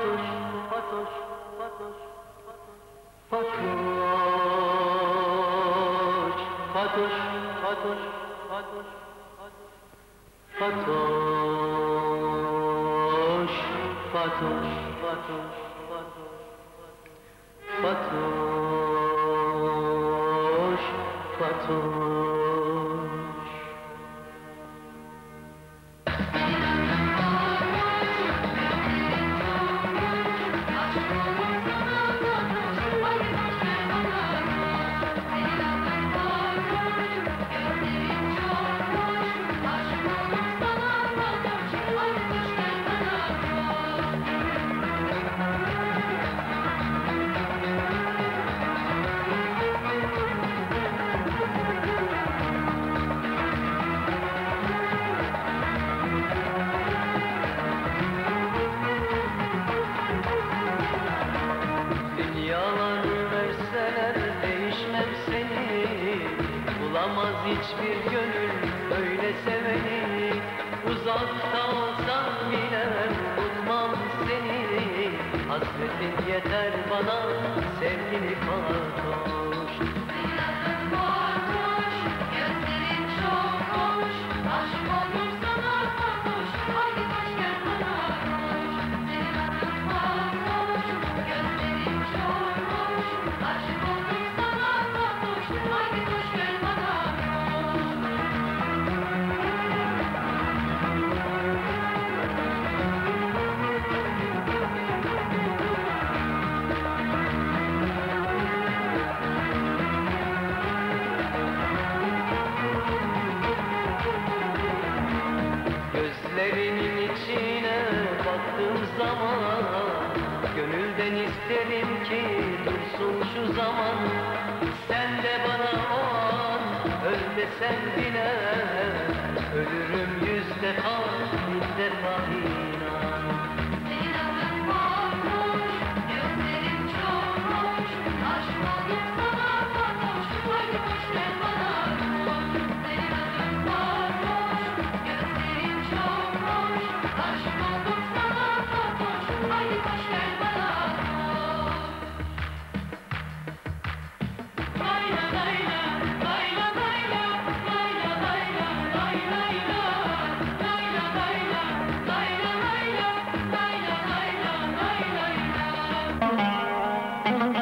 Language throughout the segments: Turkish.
Hiçbir gönül öyle seveni, uzakta olsam bile unutmam seni. Hasretin yeter bana sevgili Fatoş. Senin adın Fatoş, gözlerin çok hoş. Aşık oldum sana Fatoş, haydi koş gel bana koş. Senin adın Fatoş, gözlerin çok hoş. Aşık oldum sana Fatoş, haydi koş gel bana. Gözlerinin içine baktığım zaman gönülden isterim ki dursun şu zaman. Sen de bana o an öl desen bile ölürüm 100 defa 1000 defa inan. Senin adın Fatoş, gözlerin çok hoş. Aşık oldum sana Fatoş, haydi koş gel bana koş. Senin adın Fatoş, gözlerin çok hoş. Aşık oldum sana Fatoş, haydi koş gel bana koş. Layla layla, layla layla, layla layla, layla layla. Layla layla, layla layla, layla layla, layla layla.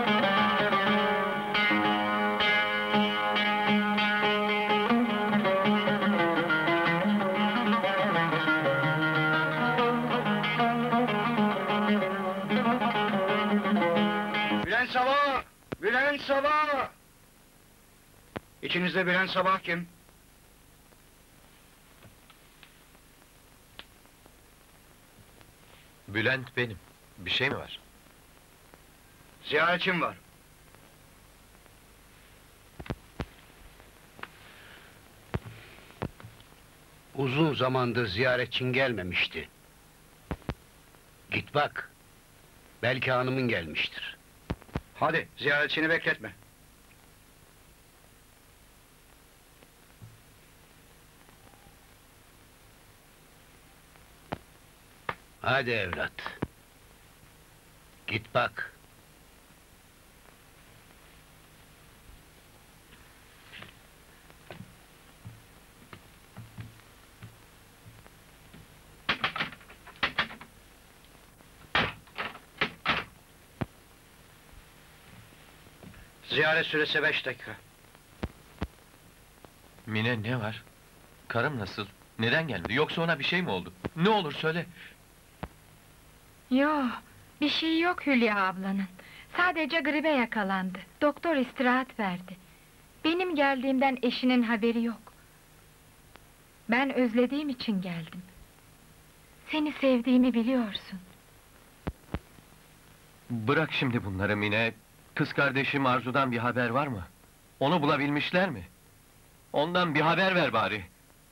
Bülent Sabah! Bülent Sabah! İçinizde Bülent Sabah kim? Bülent benim. Bir şey mi var? Ziyaretçim var. Uzun zamandır ziyaretçin gelmemişti. Git bak. Belki hanımın gelmiştir. Hadi, ziyaretçini bekletme. Hadi evlat. Git bak. Ziyaret süresi 5 dakika. Mine ne var? Karım nasıl? Neden gelmedi? Yoksa ona bir şey mi oldu? Ne olur söyle! Yo, bir şey yok Hülya ablanın. Sadece gribe yakalandı. Doktor istirahat verdi. Benim geldiğimden eşinin haberi yok. Ben özlediğim için geldim. Seni sevdiğimi biliyorsun. Bırak şimdi bunları Mine! Kız kardeşim Arzu'dan bir haber var mı? Onu bulabilmişler mi? Ondan bir haber ver bari!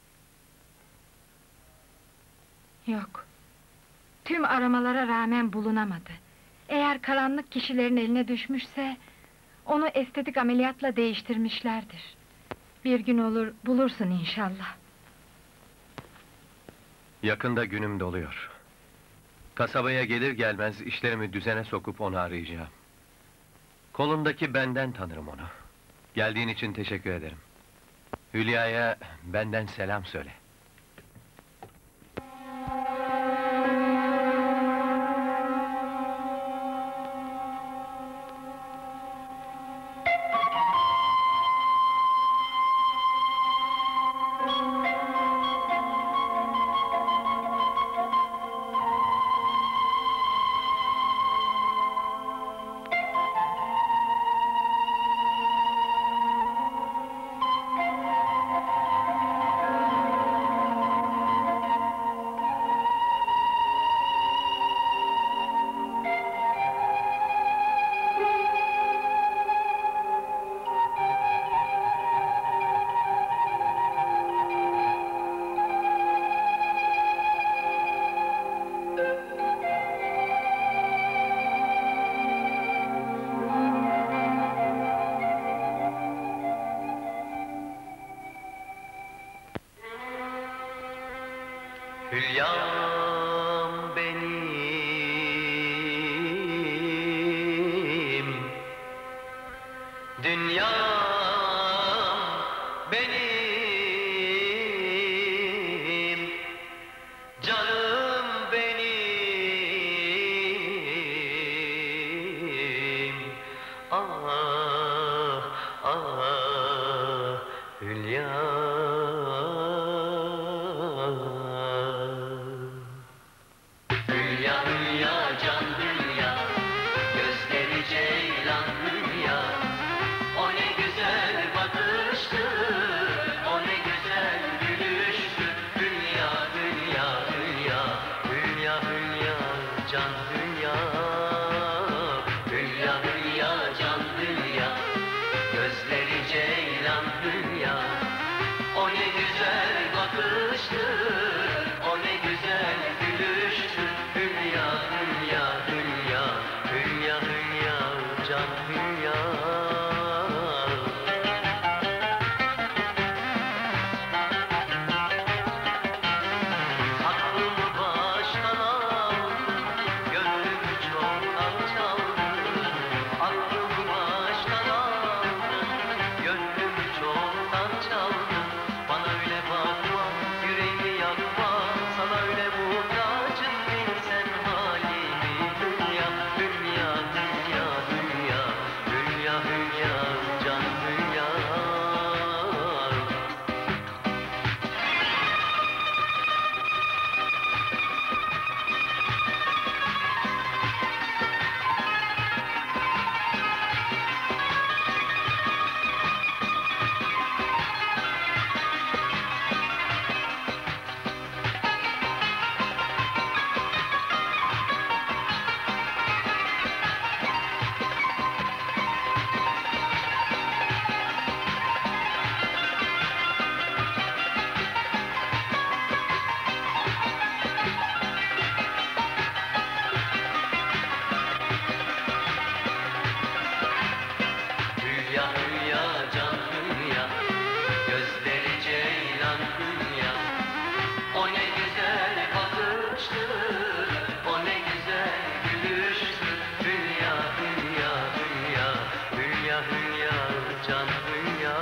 Yok. Tüm aramalara rağmen bulunamadı. Eğer karanlık kişilerin eline düşmüşse... ...onu estetik ameliyatla değiştirmişlerdir. Bir gün olur, bulursun inşallah. Yakında günüm doluyor. Kasabaya gelir gelmez işlerimi düzene sokup onu arayacağım. Kolundaki benden tanırım onu. Geldiğin için teşekkür ederim. Hülya'ya benden selam söyle. Hülyam benim, dünyam benim, canım benim. Ah, ah, Hülya. Hülya, hülya, can hülya, gözleri ceylan hülya. O ne güzel bakıştı, o ne güzel gülüştü. Hülya, hülya, hülya, hülya, hülya, can hülya. Hülya, hülya, can hülya, gözleri ceylan hülya. O ne güzel bakıştı, o ne güzel gülüştü. Hülya, hülya, hülya, hülya, hülya, can hülya. Aklımı baştan aldı, gönlümü çoktan çaldı. Aklımı baştan aldı, gönlümü çoktan çaldı. Bana öyle bakma, yüreğimi yakma, sana öyle muhtacım bilsen halimi. Hülya, hülya, hülya, hülya, hülya, hülya, can hülya. Hülya, hülya, can hülya, gözleri ceylan hülya. O ne güzel bakıştı, o ne güzel gülüştü. Hülya, hülya, hülya, hülya, hülya, can hülya.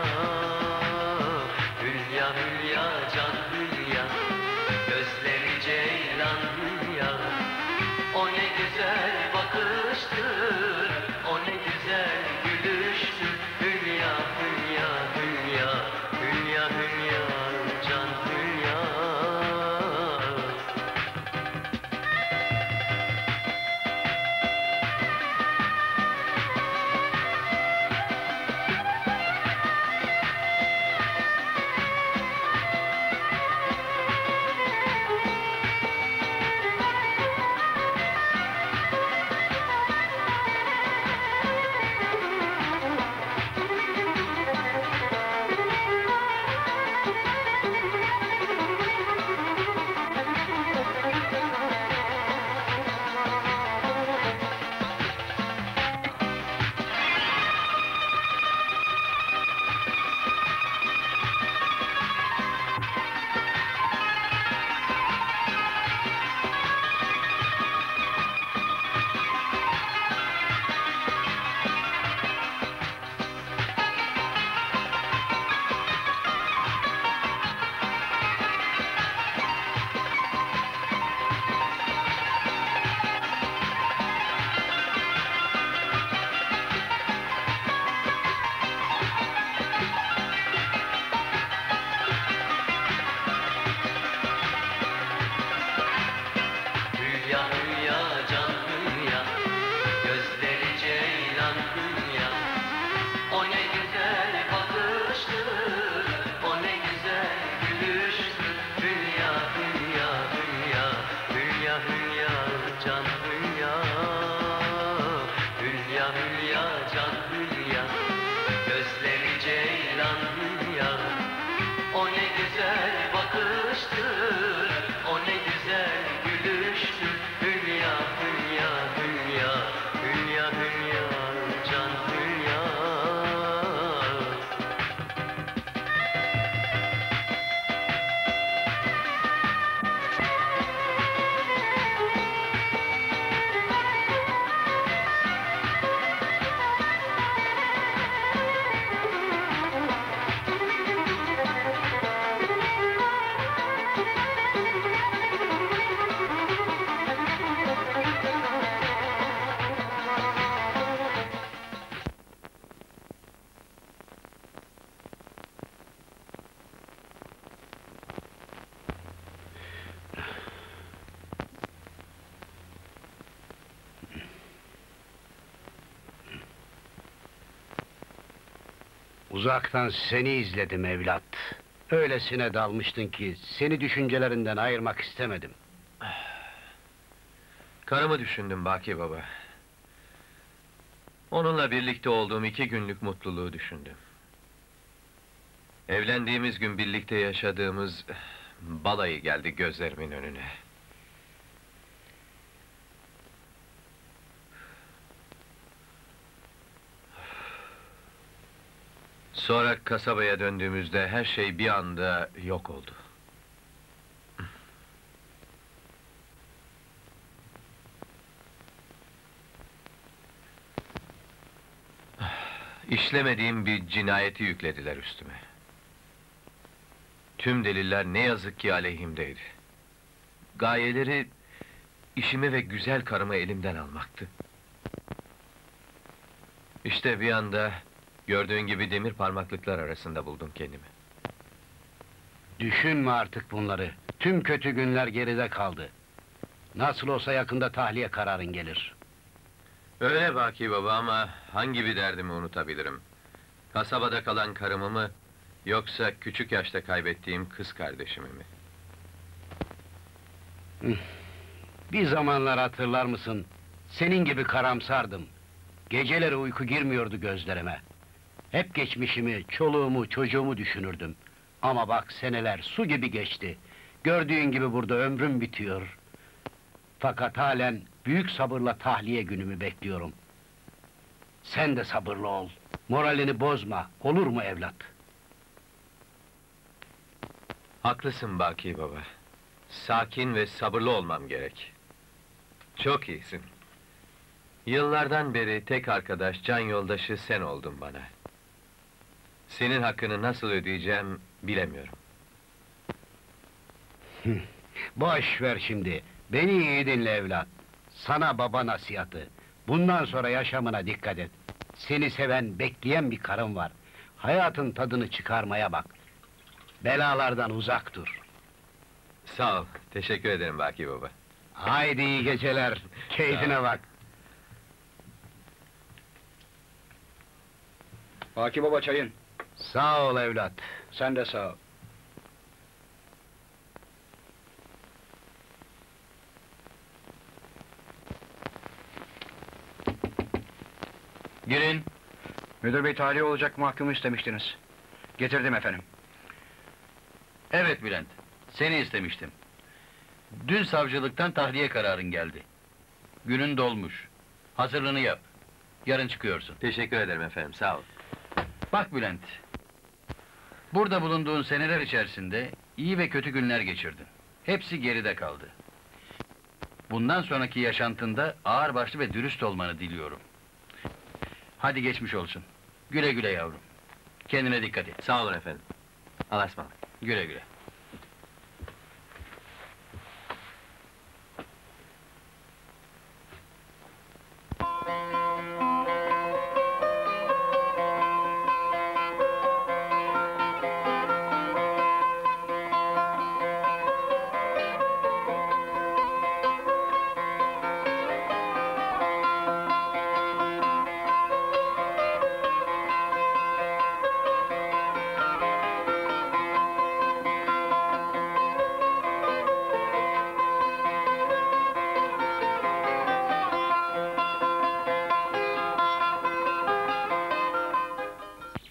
Hülya, hülya, can hülya, gözleri ceylan hülya. O ne güzel bakıştı, o ne güzel gülüştü. Hülya, hülya, hülya, hülya, hülya, can hülya. hülya can hülya, hülya hülya can hülya, gözleri ceylan hülya. O ne güzel bakıştır, o ne güzel gülüştür. Hülya hülya hülya, hülya hülya can hülya. Uzaktan seni izledim evlat. Öylesine dalmıştın ki seni düşüncelerinden ayırmak istemedim. Karımı düşündüm Baki Baba. Onunla birlikte olduğum 2 günlük mutluluğu düşündüm. Evlendiğimiz gün birlikte yaşadığımız balayı geldi gözlerimin önüne. Sonra kasabaya döndüğümüzde her şey bir anda yok oldu. İşlemediğim bir cinayeti yüklediler üstüme. Tüm deliller ne yazık ki aleyhimdeydi. Gayeleri işimi ve güzel karımı elimden almaktı. İşte bir anda gördüğün gibi demir parmaklıklar arasında buldum kendimi. Düşünme artık bunları. Tüm kötü günler geride kaldı. Nasıl olsa yakında tahliye kararın gelir. Öyle Baki Baba ama hangi bir derdimi unutabilirim? Kasabada kalan karımı mı, yoksa küçük yaşta kaybettiğim kız kardeşimi mi? Bir zamanlar hatırlar mısın? Senin gibi karamsardım. Geceleri uyku girmiyordu gözlerime. Hep geçmişimi, çoluğumu, çocuğumu düşünürdüm. Ama bak seneler su gibi geçti. Gördüğün gibi burada ömrüm bitiyor. Fakat halen büyük sabırla tahliye günümü bekliyorum. Sen de sabırlı ol. Moralini bozma, olur mu evlat? Haklısın Baki Baba. Sakin ve sabırlı olmam gerek. Çok iyisin. Yıllardan beri tek arkadaş, can yoldaşı sen oldun bana. Senin hakkını nasıl ödeyeceğim bilemiyorum. Boş ver şimdi. Beni iyi dinle evlat. Sana baba nasihatı. Bundan sonra yaşamına dikkat et. Seni seven, bekleyen bir karın var. Hayatın tadını çıkarmaya bak. Belalardan uzak dur. Sağ ol, teşekkür ederim Baki Baba. Haydi iyi geceler. Keyfine bak. Baki Baba çayın. Sağ ol evlat. Sen de sağ ol. Girin. Müdür bey tahliye olacak mahkumu istemiştiniz. Getirdim efendim. Evet Bülent, seni istemiştim. Dün savcılıktan tahliye kararın geldi. Günün dolmuş. Hazırlığını yap. Yarın çıkıyorsun. Teşekkür ederim efendim, sağ ol. Bak Bülent, burada bulunduğun seneler içerisinde iyi ve kötü günler geçirdin. Hepsi geride kaldı. Bundan sonraki yaşantında ağırbaşlı ve dürüst olmanı diliyorum. Hadi geçmiş olsun. Güle güle yavrum. Kendine dikkat et. Sağ olun efendim. Allah'a ısmarladık. Güle güle.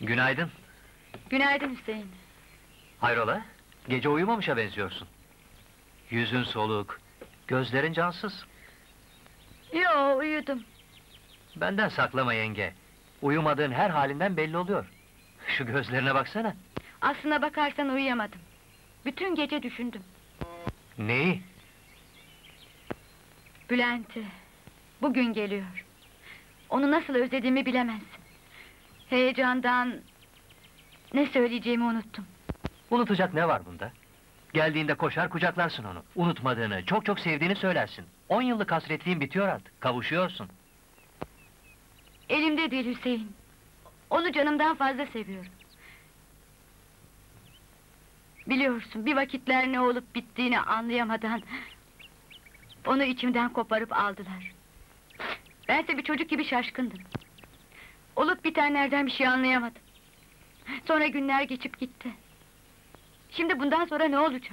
Günaydın. Günaydın Hüseyin. Hayrola? Gece uyumamışa benziyorsun. Yüzün soluk, gözlerin cansız. Yo, uyudum. Benden saklama yenge. Uyumadığın her halinden belli oluyor. Şu gözlerine baksana. Aslına bakarsan uyuyamadım. Bütün gece düşündüm. Neyi? Bülent'i. Bugün geliyor. Onu nasıl özlediğimi bilemezsin. Heyecandan... ne söyleyeceğimi unuttum. Unutacak ne var bunda? Geldiğinde koşar kucaklarsın onu. Unutmadığını, çok çok sevdiğini söylersin. 10 yıllık hasretliğin bitiyor artık, kavuşuyorsun. Elimde değil Hüseyin. Onu canımdan fazla seviyorum. Biliyorsun, bir vakitler ne olup bittiğini anlayamadan... onu içimden koparıp aldılar. Bense bir çocuk gibi şaşkındım. Olup bitenlerden bir şey anlayamadım. Sonra günler geçip gitti. Şimdi bundan sonra ne olacak?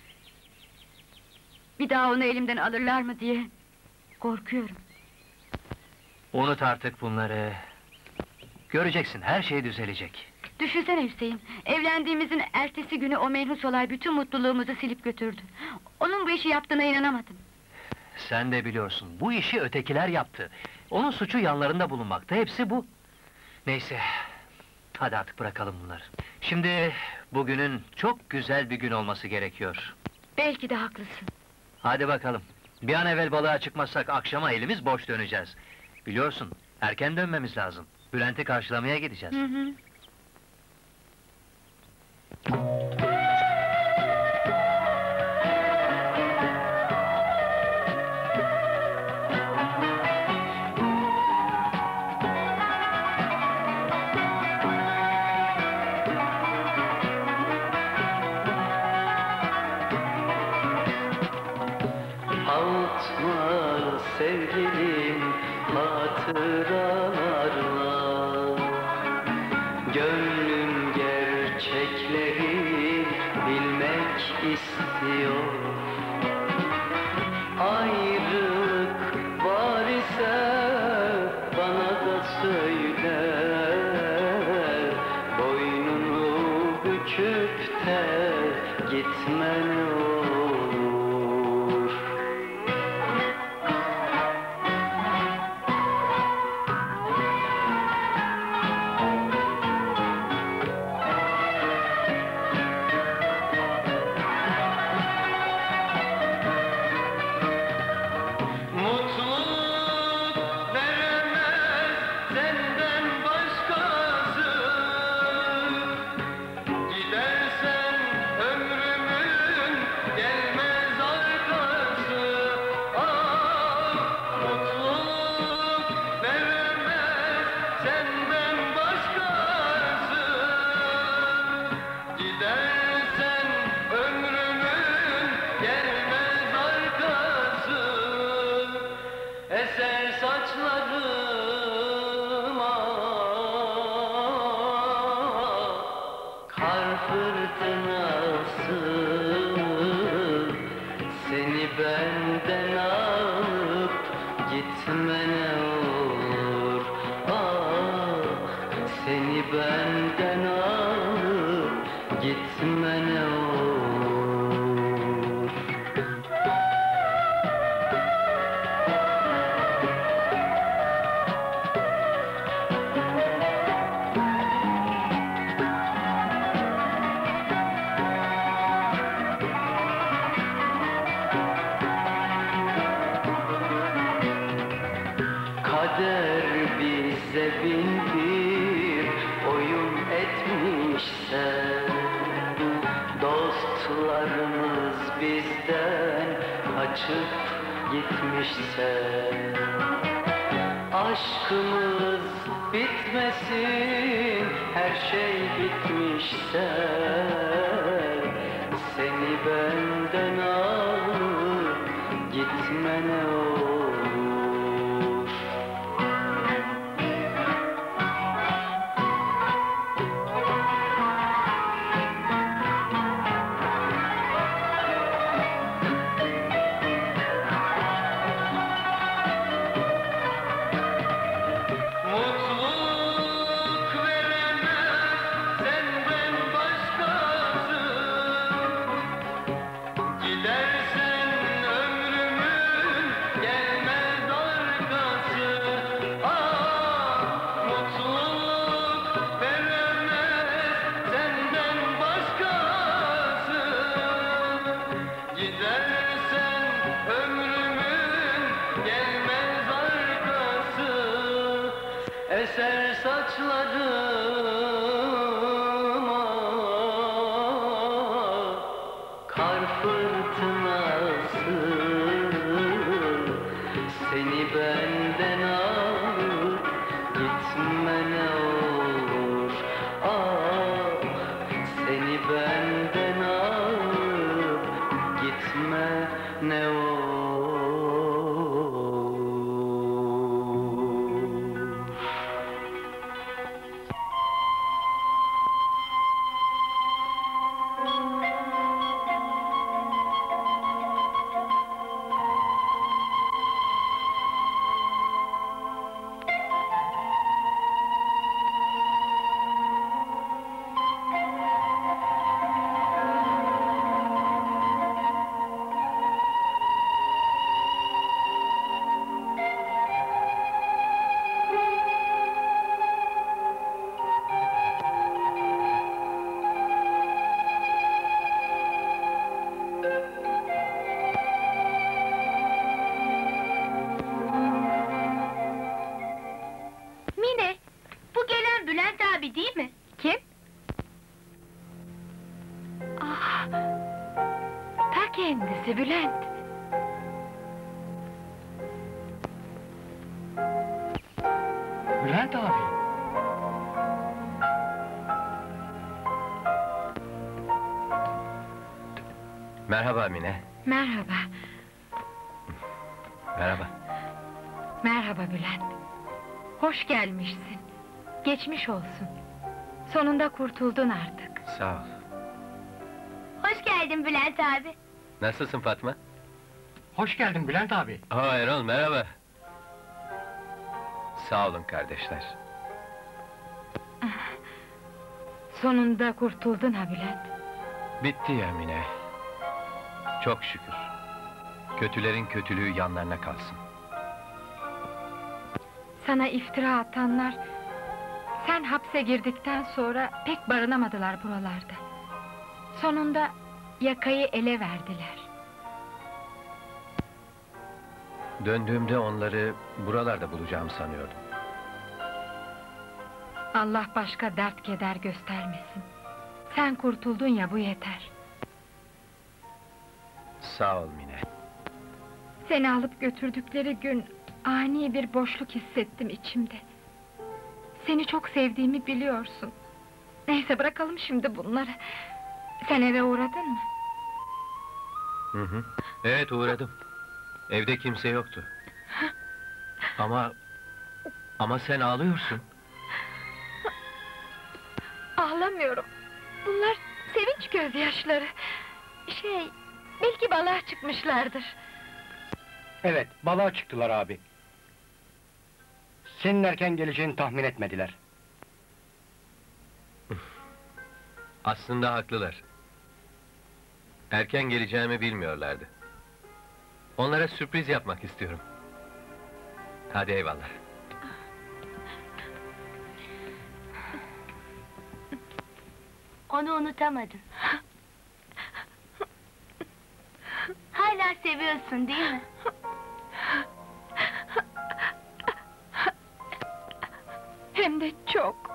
Bir daha onu elimden alırlar mı diye korkuyorum. Unut artık bunları. Göreceksin, her şey düzelecek. Düşünsene Hüseyin, evlendiğimizin ertesi günü o menhus olay bütün mutluluğumuzu silip götürdü. Onun bu işi yaptığına inanamadım. Sen de biliyorsun, bu işi ötekiler yaptı. Onun suçu yanlarında bulunmakta, hepsi bu. Neyse, hadi artık bırakalım bunları. Şimdi, bugünün çok güzel bir gün olması gerekiyor. Belki de haklısın. Hadi bakalım, bir an evvel balığa çıkmazsak akşama elimiz boş döneceğiz. Biliyorsun, erken dönmemiz lazım. Bülent'i karşılamaya gideceğiz. Hı hı. Avutma sevgilim hatıralarla, gönlüm gerçekleri bilmek istiyor. Ayrılık var ise bana da söyle, boynunu büküp de gitme ne olur. Mutluluk veremez senden başkası. Gidersen ömrümün gelmez arkası. Ah, mutluluk veremez senden başkası. Gidersen ömrümün gelmez arkası. Eser saçlarıma kar fırtınası, seni benden alıp gitme ne olur. Ah, seni benden alıp gitme ne olur. Kader bize bin bir oyun etmişse, dostlarımız bizden kaçıp gitmişse, aşkımız bitmesin, her şey bitmişse, seni benden alıp gitme ne olur. Mutluluk veremez Eser saçlarıma kar fırtınası, seni benden alıp gitme ne olur. Ah, seni benden alıp gitme ne olur. Mine, bu gelen Bülent abi değil mi? Kim? Ah, ta kendisi Bülent. Bülent abi. Merhaba Mine. Merhaba, Merhaba. merhaba Bülent. Hoş gelmişsin. Geçmiş olsun. Sonunda kurtuldun artık. Sağ ol. Hoş geldin Bülent abi. Nasılsın Fatma? Hoş geldin Bülent abi. Aa Erol merhaba. Sağ olun kardeşler. Sonunda kurtuldun ha Bülent. Bitti ya Mine. Çok şükür. Kötülerin kötülüğü yanlarına kalsın. Sana iftira atanlar... ...sen hapse girdikten sonra pek barınamadılar buralarda. Sonunda yakayı ele verdiler. Döndüğümde onları buralarda bulacağım sanıyordum. Allah başka dert keder göstermesin. Sen kurtuldun ya, bu yeter. Sağ ol Mine. Seni alıp götürdükleri gün... ...ani bir boşluk hissettim içimde. Seni çok sevdiğimi biliyorsun. Neyse, bırakalım şimdi bunları. Sen eve uğradın mı? Hı hı. Evet uğradım. Evde kimse yoktu. Ama sen ağlıyorsun. Ağlamıyorum. Bunlar sevinç gözyaşları. Belki balığa çıkmışlardır. Evet, balığa çıktılar abi. Senin erken geleceğini tahmin etmediler. Aslında haklılar. Erken geleceğimi bilmiyorlardı. Onlara sürpriz yapmak istiyorum. Hadi eyvallah. Onu unutamadın. Hala seviyorsun değil mi? Hem de çok.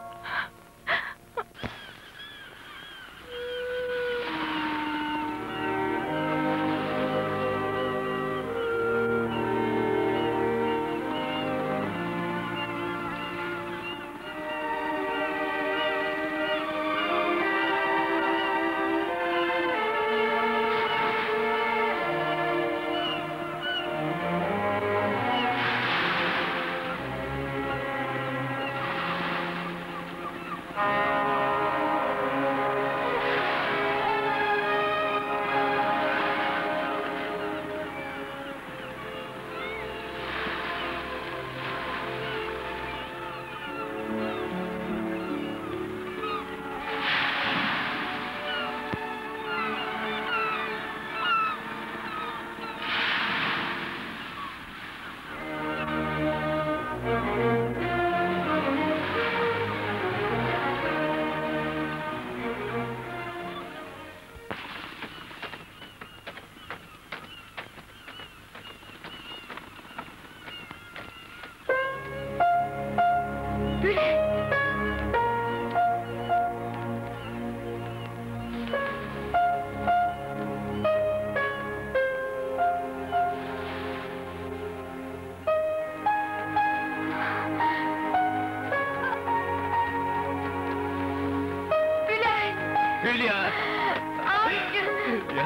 Hülya! Hülya!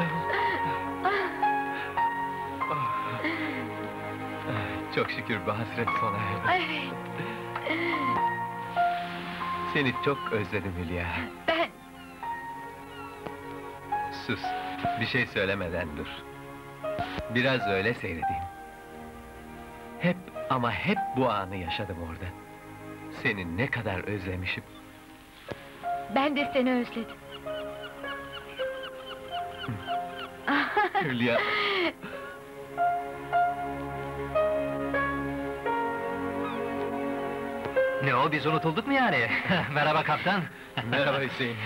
Çok şükür bu hasret sona erdi. Evet, Seni çok özledim Hülya. ben... Sus, bir şey söylemeden dur. Biraz öyle seyredeyim. Hep ama hep bu anı yaşadım orada. Seni ne kadar özlemişim. Ben de seni özledim. Hülya! Ne o, biz unutulduk mu yani? Merhaba kaptan. Merhaba Hüseyin.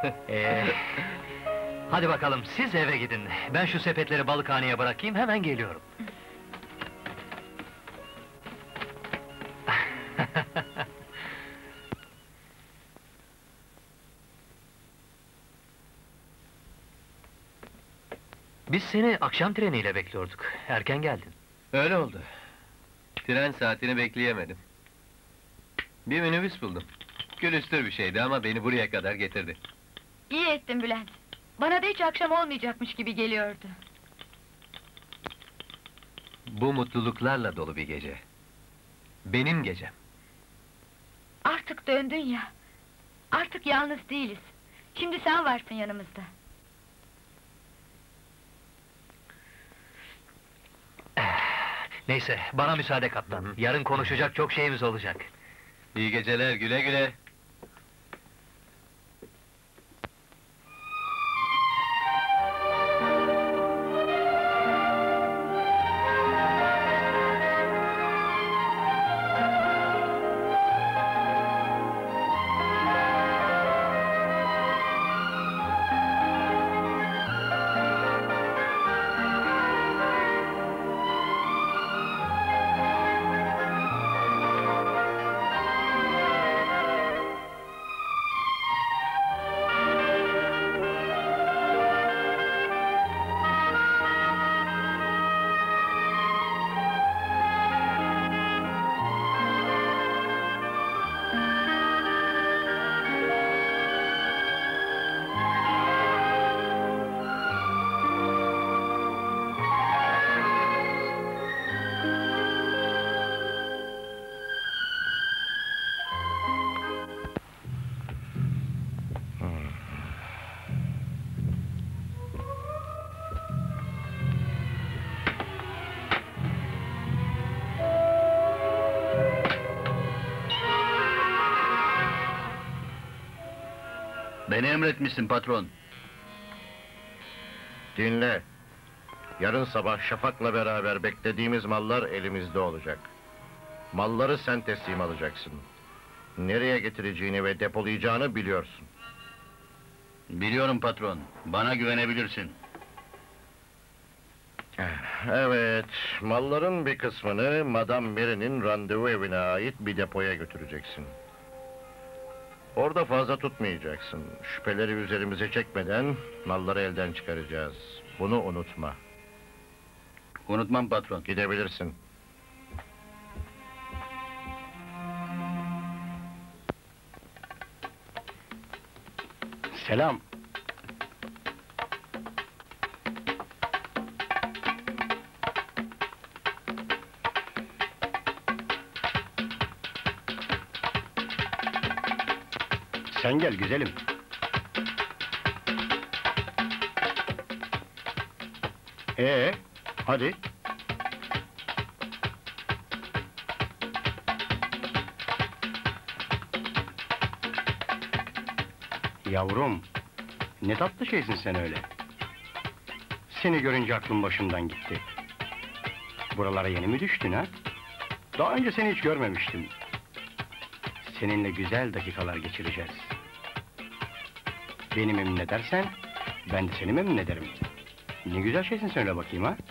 Hadi bakalım, siz eve gidin. Ben şu sepetleri balıkhaneye bırakayım, hemen geliyorum. Biz seni akşam treniyle bekliyorduk. Erken geldin. Öyle oldu. Tren saatini bekleyemedim. Bir minibüs buldum. Külüstür bir şeydi ama beni buraya kadar getirdi. İyi ettin Bülent. Bana da hiç akşam olmayacakmış gibi geliyordu. Bu mutluluklarla dolu bir gece. Benim gecem. Artık döndün ya. Artık yalnız değiliz. Şimdi sen varsın yanımızda. Neyse, bana müsaade kaptan. Yarın konuşacak çok şeyimiz olacak. İyi geceler, güle güle. Beni emretmişsin patron. Dinle. Yarın sabah Şafak'la beraber beklediğimiz mallar elimizde olacak. Malları sen teslim alacaksın. Nereye getireceğini ve depolayacağını biliyorsun. Biliyorum patron. Bana güvenebilirsin. Evet, malların bir kısmını Madame Mary'nin randevu evine ait bir depoya götüreceksin. Orada fazla tutmayacaksın. Şüpheleri üzerimize çekmeden malları elden çıkaracağız. Bunu unutma. Unutmam patron. Gidebilirsin. Selam. Sen gel güzelim. Hadi. Yavrum, ne tatlı şeysin sen öyle. Seni görünce aklım başımdan gitti. Buralara yeni mi düştün ha? Daha önce seni hiç görmemiştim. Seninle güzel dakikalar geçireceğiz. Beni memnun edersen, ben de seni memnun ederim. Ne güzel şeysin sen öyle bakayım ha?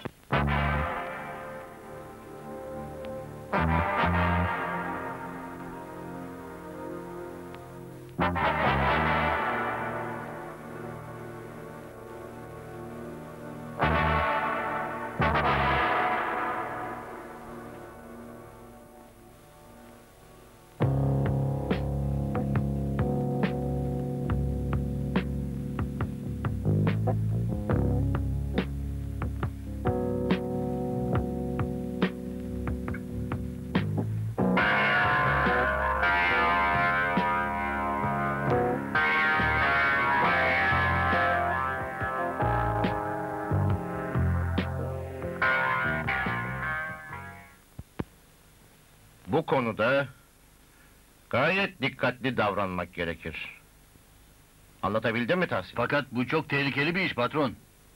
Bu konuda gayet dikkatli davranmak gerekir. Anlatabildim mi Tahsin? Fakat bu çok tehlikeli bir iş patron.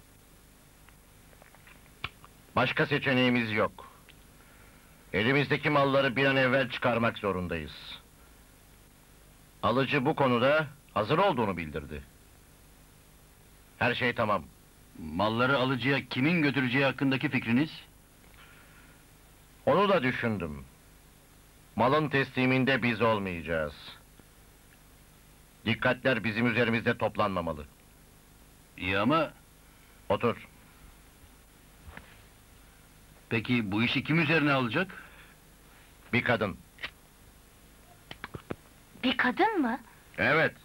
Başka seçeneğimiz yok. Elimizdeki malları bir an evvel çıkarmak zorundayız. Alıcı bu konuda hazır olduğunu bildirdi. Her şey tamam. Malları alıcıya kimin götüreceği hakkındaki fikriniz? Onu da düşündüm. Malın tesliminde biz olmayacağız. Dikkatler bizim üzerimizde toplanmamalı. İyi ama Otur. peki bu işi kim üzerine alacak? Bir kadın. Bir kadın mı? Evet.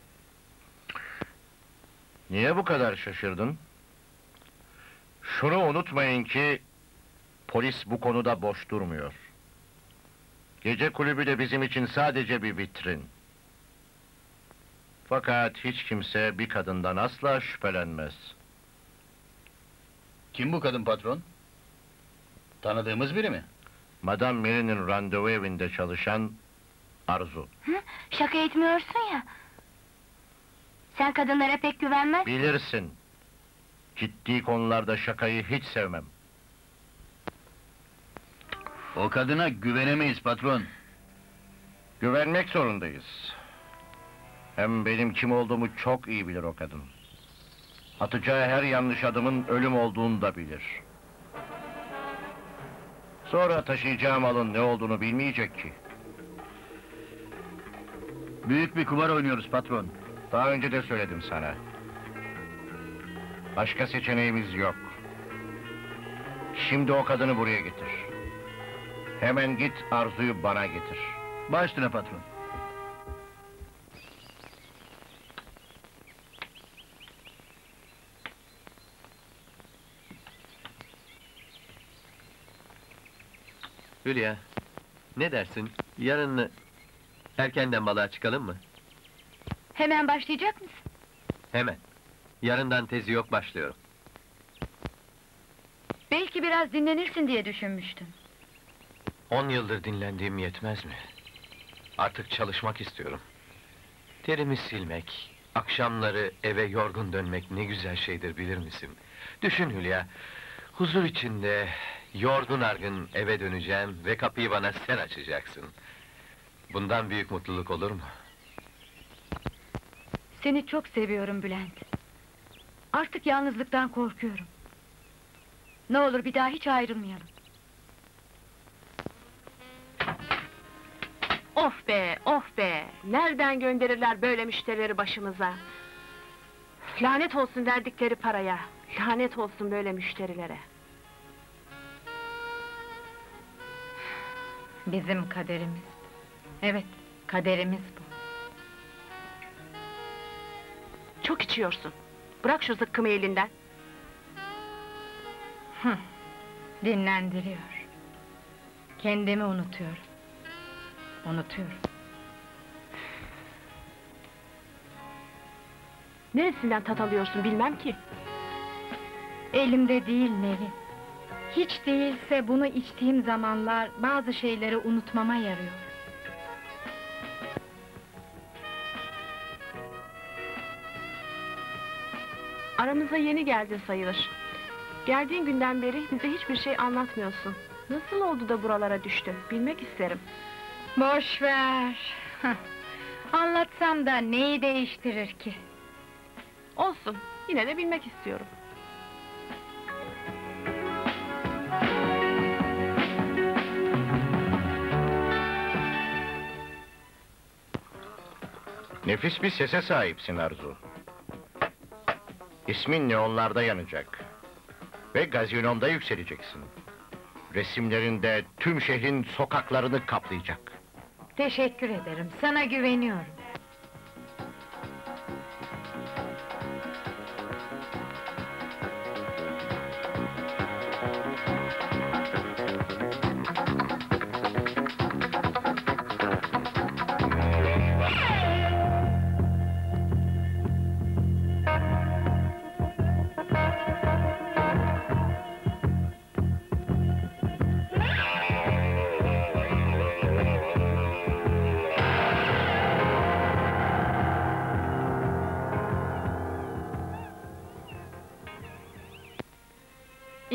Niye bu kadar şaşırdın? Şunu unutmayın ki polis bu konuda boş durmuyor. Gece kulübü de bizim için sadece bir vitrin. Fakat hiç kimse bir kadından asla şüphelenmez. Kim bu kadın patron? Tanıdığımız biri mi? Madame Mary'nin randevu evinde çalışan Arzu. Şaka etmiyorsun ya. Sen kadınlara pek güvenmez. Bilirsin. Ciddi konularda şakayı hiç sevmem. O kadına güvenemeyiz patron. Güvenmek zorundayız. Hem benim kim olduğumu çok iyi bilir o kadın. Atacağı her yanlış adımın ölüm olduğunu da bilir. Sonra taşıyacağı malın ne olduğunu bilmeyecek ki. Büyük bir kumar oynuyoruz patron. Daha önce de söyledim sana. Başka seçeneğimiz yok. Şimdi o kadını buraya getir. Hemen git Arzu'yu bana getir. Baş üstüne patron. Hülya, ne dersin? Yarın erkenden balığa çıkalım mı? Hemen başlayacak mısın? Hemen. Yarından tezi yok, başlıyorum. Belki biraz dinlenirsin diye düşünmüştüm. 10 yıldır dinlendiğim yetmez mi? Artık çalışmak istiyorum. Terimi silmek, akşamları eve yorgun dönmek ne güzel şeydir bilir misin? Düşün Hülya, huzur içinde, yorgun argın eve döneceğim ve kapıyı bana sen açacaksın. Bundan büyük mutluluk olur mu? Seni çok seviyorum Bülent. Artık yalnızlıktan korkuyorum. Ne olur bir daha hiç ayrılmayalım. Of be, of be! Nereden gönderirler böyle müşterileri başımıza? Lanet olsun verdikleri paraya, lanet olsun böyle müşterilere. Bizim kaderimiz. Evet, kaderimiz bu. Çok içiyorsun. Bırak şu zıkkımı elinden. Dinlendiriyor. Kendimi unutuyorum. Unutuyorum. Neresinden tat alıyorsun bilmem ki. Elimde değil Nevin. Hiç değilse bunu içtiğim zamanlar bazı şeyleri unutmama yarıyor. Aramıza yeni geldin sayılır. Geldiğin günden beri bize hiçbir şey anlatmıyorsun. Nasıl oldu da buralara düştün? Bilmek isterim. Boş ver. Anlatsam da neyi değiştirir ki? Olsun, yine de bilmek istiyorum. Nefis bir sese sahipsin Arzu. İsmin neonlarda yanacak. Ve gazinomda yükseleceksin. Resimlerinde tüm şehrin sokaklarını kaplayacak. Teşekkür ederim, sana güveniyorum.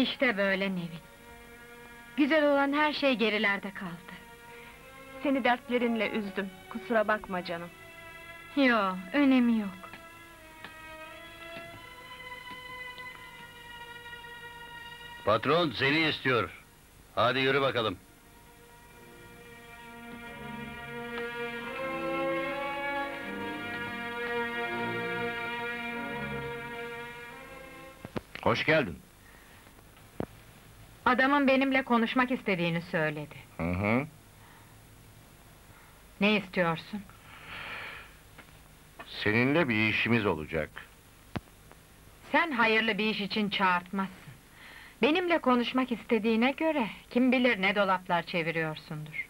İşte böyle Nevin. Güzel olan her şey gerilerde kaldı. Seni dertlerinle üzdüm. Kusura bakma canım. Yo, önemi yok. Patron seni istiyor. Hadi yürü bakalım. Hoş geldin. Adamın benimle konuşmak istediğini söyledi. Hı hı. Ne istiyorsun? Seninle bir işimiz olacak. Sen hayırlı bir iş için çağırtmazsın. Benimle konuşmak istediğine göre, kim bilir ne dolaplar çeviriyorsundur.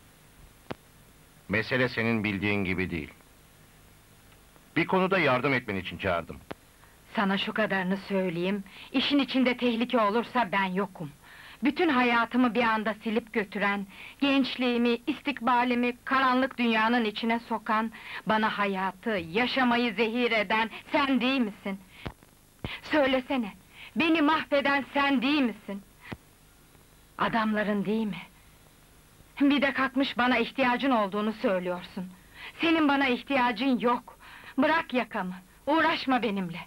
Mesele senin bildiğin gibi değil. Bir konuda yardım etmen için çağırdım. Sana şu kadarını söyleyeyim, işin içinde tehlike olursa ben yokum. Bütün hayatımı bir anda silip götüren, gençliğimi, istikbalimi karanlık dünyanın içine sokan, bana hayatı, yaşamayı zehir eden sen değil misin? Söylesene, beni mahveden sen değil misin? Adamların değil mi? Bir de kalkmış bana ihtiyacın olduğunu söylüyorsun. Senin bana ihtiyacın yok. Bırak yakamı, uğraşma benimle.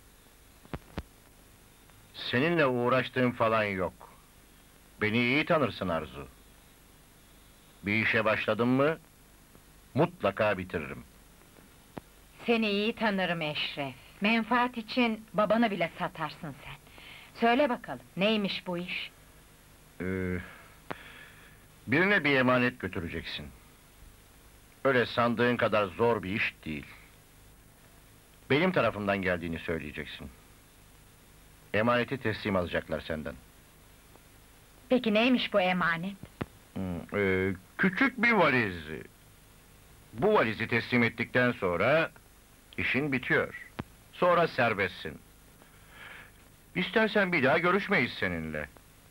Seninle uğraştığım falan yok. Beni iyi tanırsın Arzu. Bir işe başladım mı, mutlaka bitiririm. Seni iyi tanırım Eşref. Menfaat için babanı bile satarsın sen. Söyle bakalım, neymiş bu iş? Birine bir emanet götüreceksin. Öyle sandığın kadar zor bir iş değil. Benim tarafımdan geldiğini söyleyeceksin. Emaneti teslim alacaklar senden. Peki neymiş bu emanet? Küçük bir valiz. Bu valizi teslim ettikten sonra işin bitiyor. Sonra serbestsin. İstersen bir daha görüşmeyiz seninle.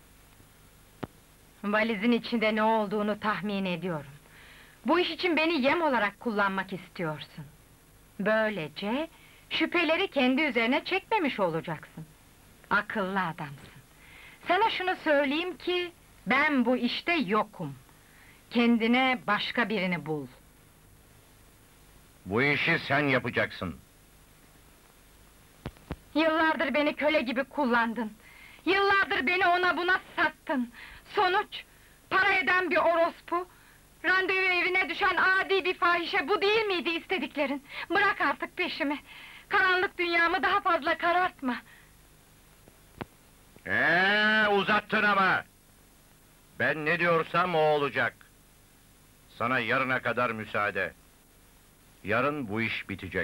Valizin içinde ne olduğunu tahmin ediyorum. Bu iş için beni yem olarak kullanmak istiyorsun. Böylece şüpheleri kendi üzerine çekmemiş olacaksın. Akıllı adamsın. Sana şunu söyleyeyim ki ben bu işte yokum. Kendine başka birini bul. Bu işi sen yapacaksın. Yıllardır beni köle gibi kullandın. Yıllardır beni ona buna sattın. Sonuç, para eden bir orospu, randevu evine düşen adi bir fahişe, bu değil miydi istediklerin? Bırak artık peşimi. Karanlık dünyamı daha fazla karartma. Uzattın ama! Ben ne diyorsam o olacak. Sana yarına kadar müsaade. Yarın bu iş bitecek.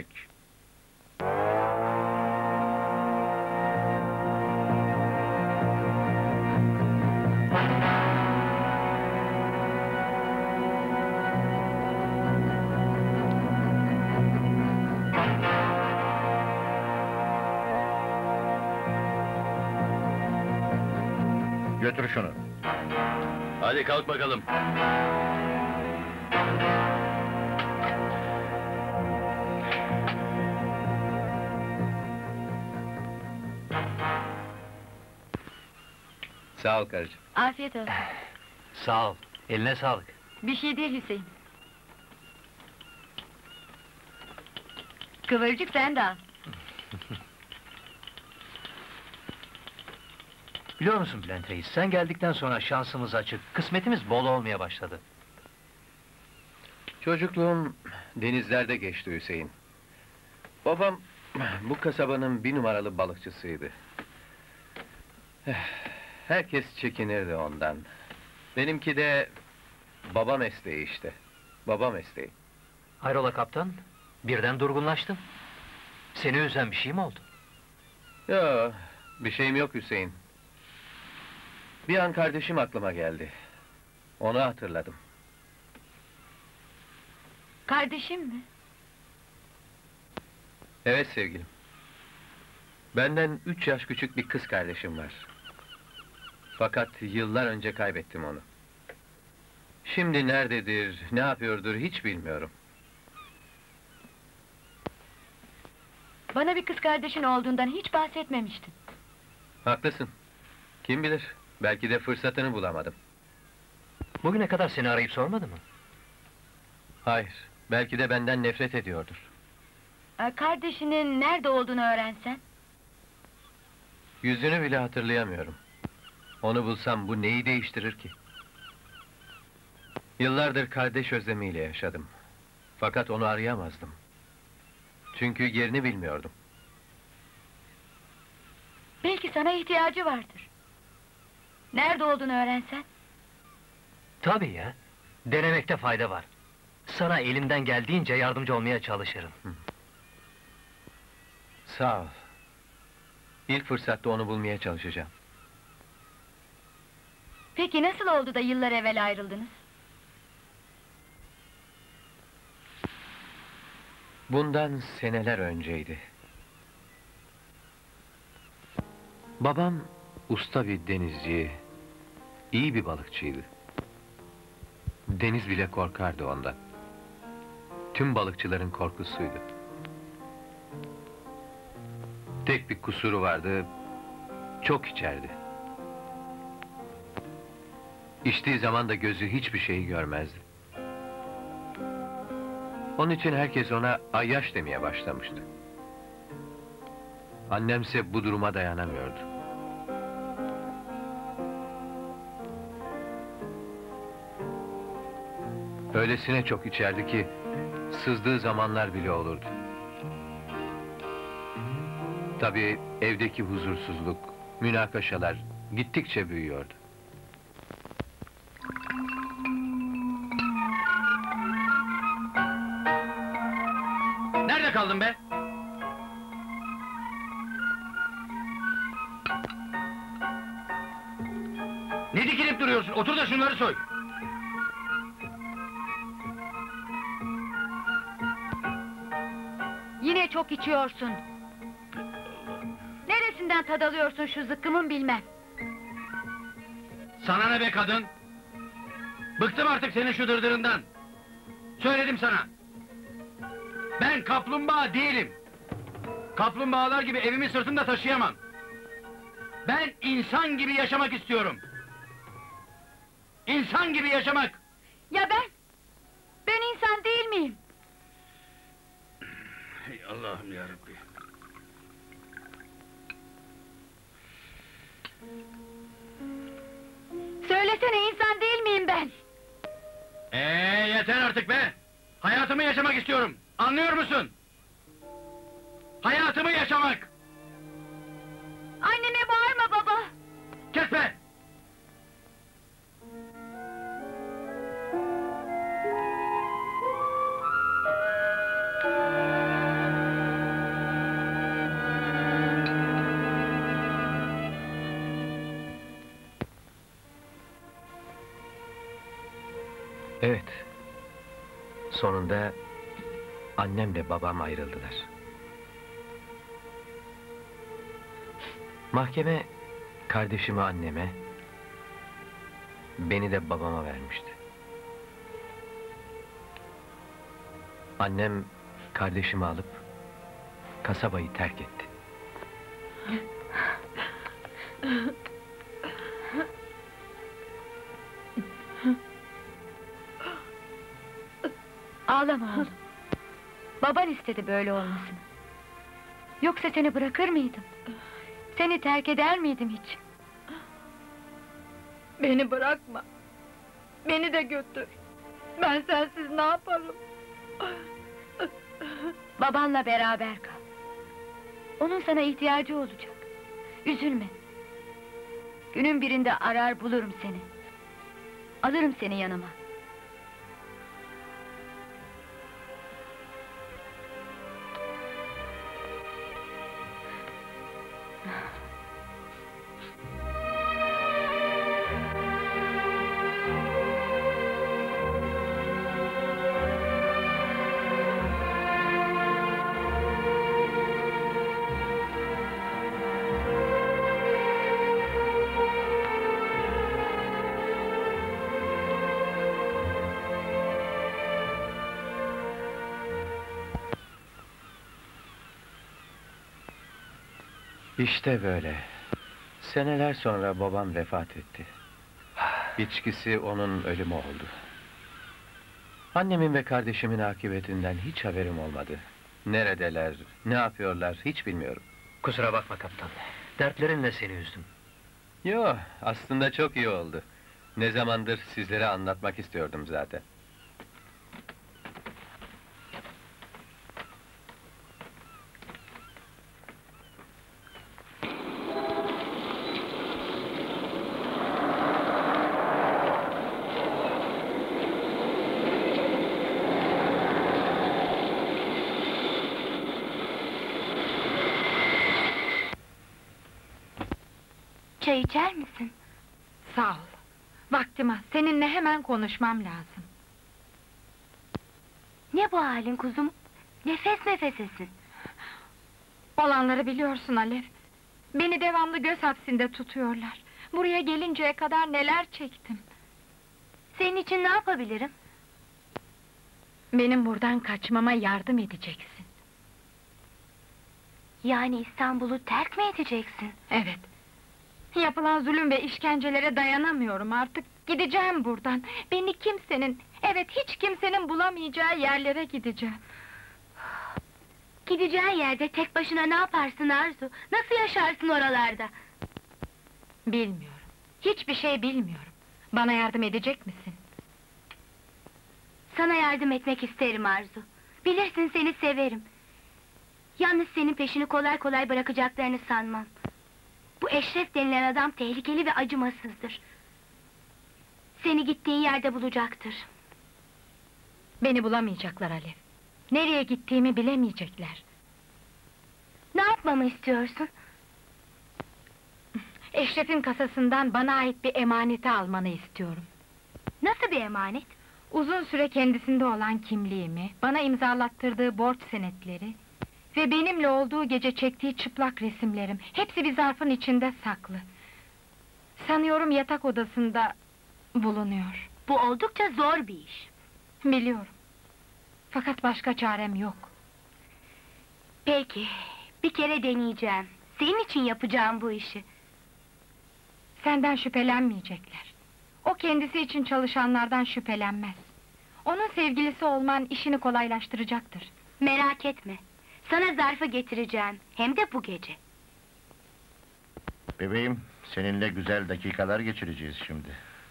Götür şunu. Hadi kalk bakalım. Sağ ol karıcığım. Afiyet olsun. Sağ ol, eline sağlık. Bir şey değil Hüseyin. Kıvırcık sen de al. Biliyor musun Bülent Reis, sen geldikten sonra şansımız açık, kısmetimiz bol olmaya başladı. Çocukluğum denizlerde geçti Hüseyin. Babam bu kasabanın bir numaralı balıkçısıydı. Herkes çekinirdi ondan. Benimki de baba mesleği işte. Baba mesleği. Hayrola kaptan, birden durgunlaştın. Seni üzen bir şey mi oldu? Yo, bir şeyim yok Hüseyin. Bir an kardeşim aklıma geldi. Onu hatırladım. Kardeşim mi? Evet sevgilim. Benden 3 yaş küçük bir kız kardeşim var. Fakat yıllar önce kaybettim onu. Şimdi nerededir, ne yapıyordur hiç bilmiyorum. Bana bir kız kardeşin olduğundan hiç bahsetmemiştin. Haklısın. Kim bilir, belki de fırsatını bulamadım. Bugüne kadar seni arayıp sormadı mı? Hayır, belki de benden nefret ediyordur. Kardeşinin nerede olduğunu öğrensen. Yüzünü bile hatırlayamıyorum. Onu bulsam bu neyi değiştirir ki? Yıllardır kardeş özlemiyle yaşadım. Fakat onu arayamazdım. Çünkü yerini bilmiyordum. Belki sana ihtiyacı vardır. Nerede olduğunu öğrensen. Tabii ya. Denemekte fayda var. Sana elimden geldiğince yardımcı olmaya çalışırım. Sağ ol. İlk fırsatta onu bulmaya çalışacağım. Peki nasıl oldu da yıllar evvel ayrıldınız? Bundan seneler önceydi. Babam usta bir denizci, iyi bir balıkçıydı. Deniz bile korkardı ondan. Tüm balıkçıların korkusuydu. Tek bir kusuru vardı, çok içerdi. İçtiği zaman da gözü hiçbir şeyi görmezdi. Onun için herkes ona ayyaş demeye başlamıştı. Annemse bu duruma dayanamıyordu. Öylesine çok içerdi ki, sızdığı zamanlar bile olurdu. Tabii evdeki huzursuzluk, münakaşalar gittikçe büyüyordu. Nerede kaldın be? Ne dikilip duruyorsun? Otur da şunları soy. Yine çok içiyorsun. Neresinden tad alıyorsun şu zıkkımın bilmem. Sana ne be kadın? Bıktım artık senin şu dırdırından. Söyledim sana. Ben kaplumbağa değilim. Kaplumbağalar gibi evimi sırtımda taşıyamam. Ben insan gibi yaşamak istiyorum. İnsan gibi yaşamak. Ya ben? Ben insan değil miyim? Ey Allah'ım yarabbi. Söylesene insan değil miyim ben? Yeter artık be! Hayatımı yaşamak istiyorum. Anlıyor musun? Hayatımı yaşamak! Anneme bağırma baba! Kes be! Evet. Sonunda annemle babam ayrıldılar. Mahkeme kardeşimi anneme, beni de babama vermişti. Annem kardeşimi alıp kasabayı terk etti. Ağlama oğlum. Baban istedi böyle olmasını. Yoksa seni bırakır mıydım? Seni terk eder miydim hiç? Beni bırakma. Beni de götür. Ben sensiz ne yaparım? Babanla beraber kal. Onun sana ihtiyacı olacak. Üzülme. Günün birinde arar bulurum seni. Alırım seni yanıma. İşte böyle. Seneler sonra babam vefat etti. İçkisi onun ölümü oldu. Annemin ve kardeşimin akıbetinden hiç haberim olmadı. Neredeler, ne yapıyorlar hiç bilmiyorum. Kusura bakma kaptan. Dertlerinle seni üzdüm. Yo, aslında çok iyi oldu. Ne zamandır sizlere anlatmak istiyordum zaten. Çay içer misin? Sağ ol. Vaktim az. Seninle hemen konuşmam lazım. Ne bu halin kuzum? Nefes nefesesin. Olanları biliyorsun Alev. Beni devamlı göz hapsinde tutuyorlar. Buraya gelinceye kadar neler çektim. Senin için ne yapabilirim? Benim buradan kaçmama yardım edeceksin. Yani İstanbul'u terk mi edeceksin? Evet. Yapılan zulüm ve işkencelere dayanamıyorum artık. Gideceğim buradan. Beni kimsenin, evet hiç kimsenin bulamayacağı yerlere gideceğim. Gideceğin yerde tek başına ne yaparsın Arzu? Nasıl yaşarsın oralarda? Bilmiyorum. Hiçbir şey bilmiyorum. Bana yardım edecek misin? Sana yardım etmek isterim Arzu. Bilirsin seni severim. Yalnız senin peşini kolay kolay bırakacaklarını sanmam. Bu Eşref denilen adam tehlikeli ve acımasızdır. Seni gittiğin yerde bulacaktır. Beni bulamayacaklar Alev. Nereye gittiğimi bilemeyecekler. Ne yapmamı istiyorsun? Eşref'in kasasından bana ait bir emaneti almanı istiyorum. Nasıl bir emanet? Uzun süre kendisinde olan kimliğimi, bana imzalattırdığı borç senetleri ve benimle olduğu gece çektiği çıplak resimlerim, hepsi bir zarfın içinde saklı. Sanıyorum yatak odasında bulunuyor. Bu oldukça zor bir iş. Biliyorum. Fakat başka çarem yok. Peki, bir kere deneyeceğim. Senin için yapacağım bu işi. Senden şüphelenmeyecekler. O kendisi için çalışanlardan şüphelenmez. Onun sevgilisi olman işini kolaylaştıracaktır. Merak etme. Sana zarfı getireceğim. Hem de bu gece. Bebeğim, seninle güzel dakikalar geçireceğiz şimdi.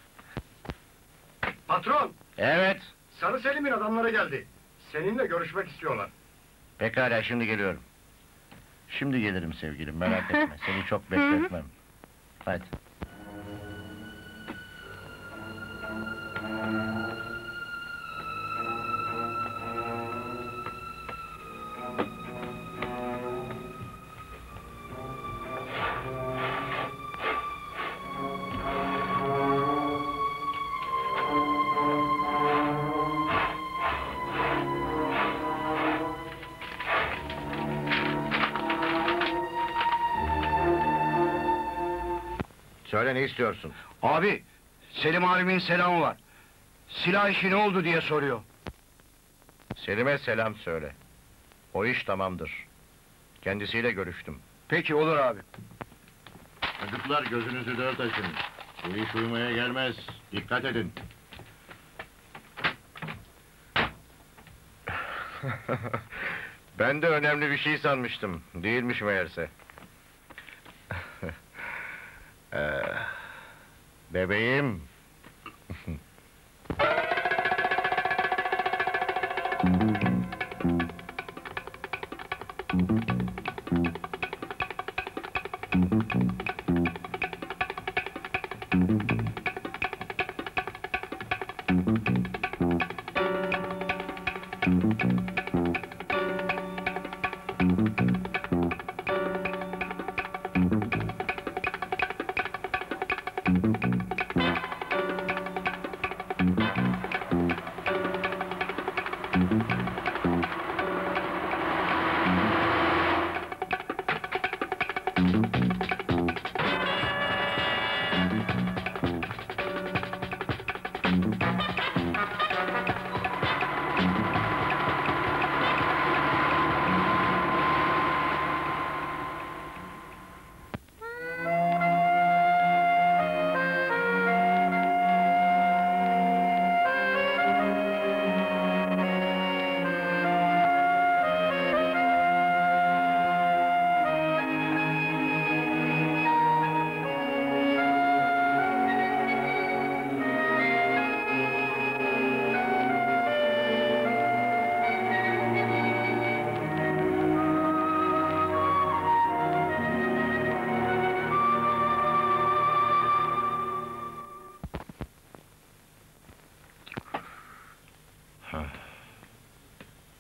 Patron, Evet, Sarı Selim'in adamları geldi. Seninle görüşmek istiyorlar. pekala şimdi geliyorum. Şimdi gelirim sevgilim, merak etme. Seni çok bekletmem. Hadi. Söyle ne istiyorsun? Abi, Selim abimin selamı var. Silah işi ne oldu diye soruyor. Selim'e selam söyle. O iş tamamdır. Kendisiyle görüştüm. Peki olur abi. Çocuklar gözünüzü dört açın. Bu iş uyumaya gelmez. Dikkat edin. Ben de önemli bir şey sanmıştım. Değilmiş meğerse. Bebeğim.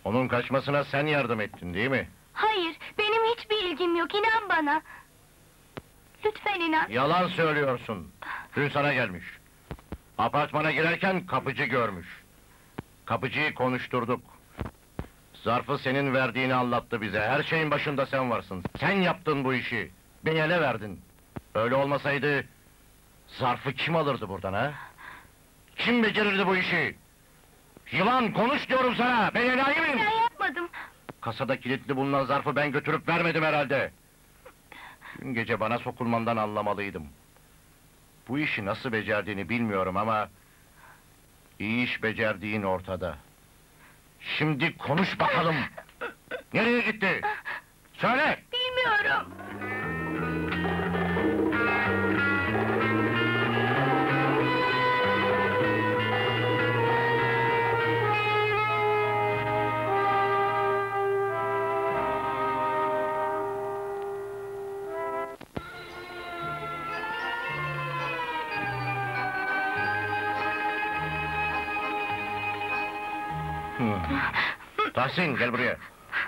Onun kaçmasına sen yardım ettin, değil mi? Hayır, benim hiçbir ilgim yok, inan bana. Lütfen inan. Yalan söylüyorsun. Dün sana gelmiş. Apartmana girerken kapıcı görmüş. Kapıcıyı konuşturduk. Zarfı senin verdiğini anlattı bize. Her şeyin başında sen varsın. Sen yaptın bu işi. Beni ele verdin. Öyle olmasaydı... zarfı kim alırdı buradan ha? Kim becerirdi bu işi? Yılan, konuş diyorum sana! Ben enayi miyim? Ben yapmadım. Kasada kilitli bulunan zarfı ben götürüp vermedim herhalde. Dün gece bana sokulmandan anlamalıydım. Bu işi nasıl becerdiğini bilmiyorum ama... iyi iş becerdiğin ortada. Şimdi konuş bakalım! Nereye gitti? Söyle! Bilmiyorum. Tahsin, gel buraya.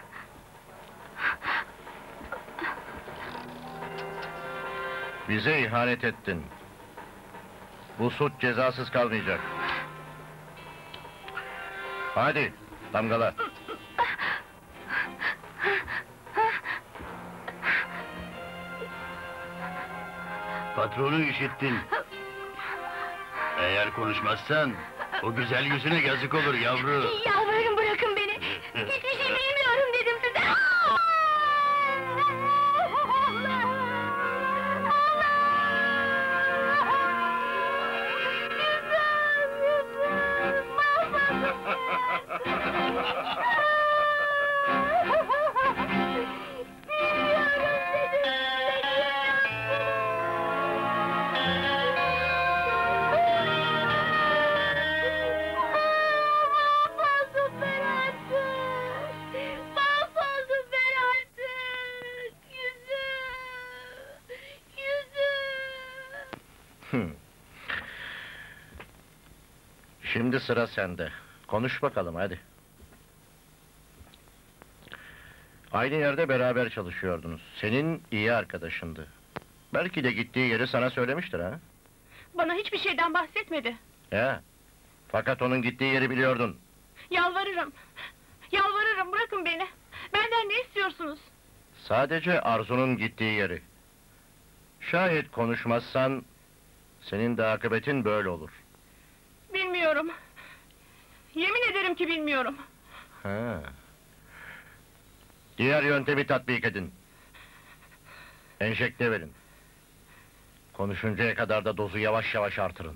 Bize ihanet ettin. Bu suç cezasız kalmayacak. Hadi, damgala. Patronu işittin. Eğer konuşmazsan, o güzel yüzüne yazık olur yavru. Yalvarırım bırakın beni. Hiçbir şey bilmiyorum dedim size. Şimdi sıra sende. Konuş bakalım, hadi. Aynı yerde beraber çalışıyordunuz. Senin iyi arkadaşındı. Belki de gittiği yeri sana söylemiştir ha? Bana hiçbir şeyden bahsetmedi. Ya, fakat onun gittiği yeri biliyordun. Yalvarırım. Yalvarırım, bırakın beni. Benden ne istiyorsunuz? Sadece Arzu'nun gittiği yeri. Şayet konuşmazsan... senin de akıbetin böyle olur. Bilmiyorum. Yemin ederim ki bilmiyorum. Ha. Diğer yöntemi tatbik edin. Enjekte verin. Konuşuncaya kadar da dozu yavaş yavaş artırın.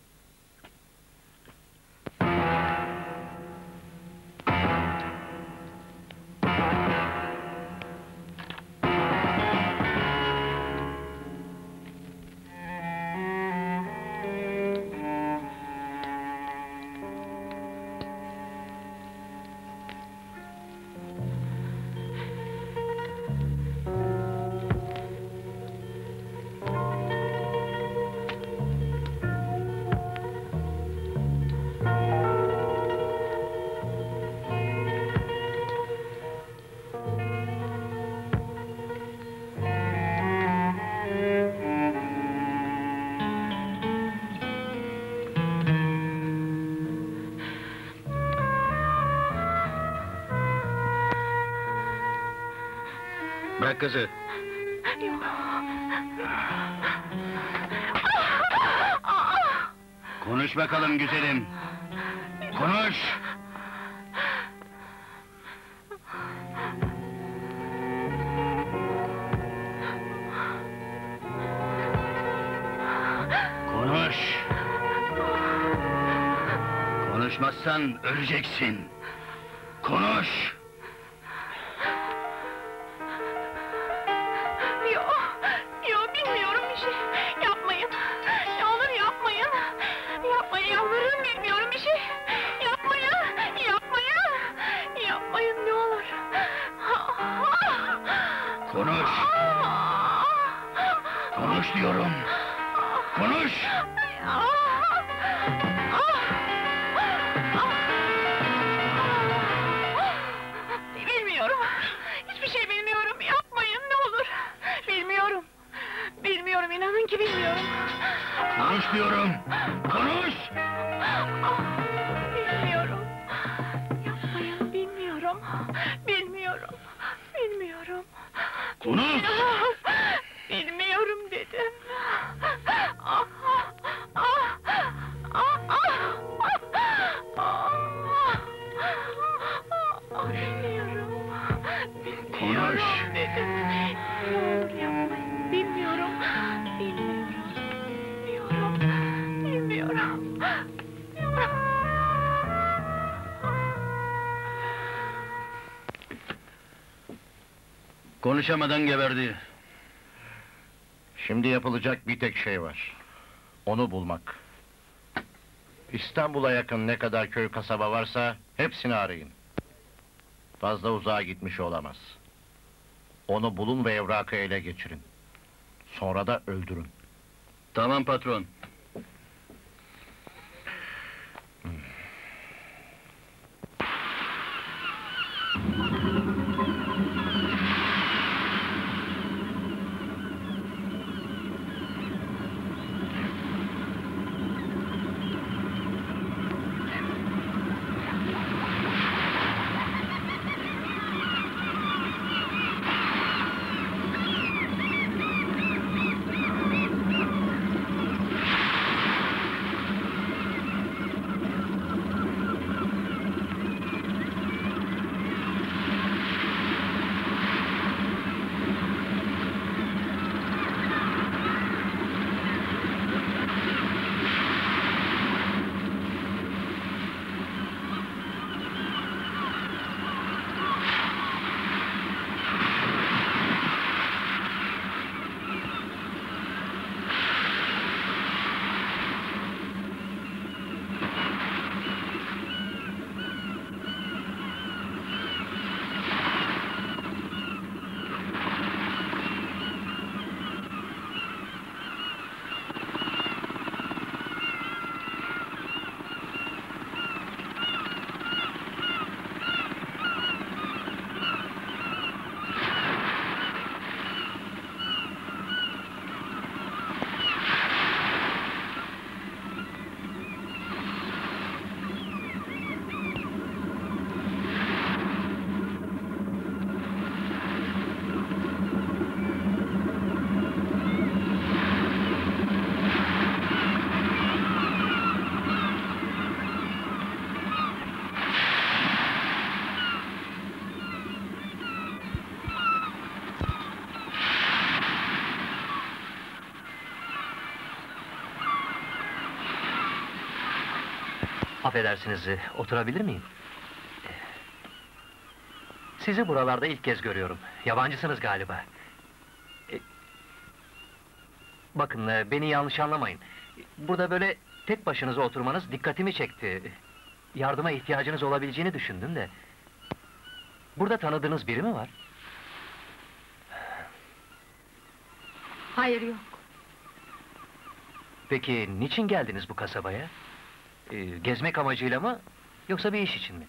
Bırak kızı. Konuş bakalım güzelim. Konuş! Konuş! Konuşmazsan öleceksin. Konuş! Yok, bilmiyorum bir şey. Yapmayın. Ne olur yapmayın. Yapmayın, yalvarırım, bilmiyorum bir şey. Yapmayın, yapmayın. Yapmayın ne olur. Konuş! Konuş diyorum! Konuş! Konuş! Bilmiyorum dedim. Ah, ah, ah, ah, ah, ah, bilmiyorum. Konuş! Dedim. Yok, yapmayın. Bilmiyorum. Bilmiyorum. Bilmiyorum. Konuşamadan geberdi. Şimdi yapılacak bir tek şey var. Onu bulmak. İstanbul'a yakın ne kadar köy kasaba varsa hepsini arayın. Fazla uzağa gitmiş olamaz. Onu bulun ve evrakı ele geçirin. Sonra da öldürün. Tamam patron. Affedersiniz, oturabilir miyim? Sizi buralarda ilk kez görüyorum. Yabancısınız galiba. Bakın, beni yanlış anlamayın. Burada böyle tek başınıza oturmanız dikkatimi çekti. Yardıma ihtiyacınız olabileceğini düşündüm de. Burada tanıdığınız biri mi var? Hayır, yok. Peki, niçin geldiniz bu kasabaya? Gezmek amacıyla mı, yoksa bir iş için mi?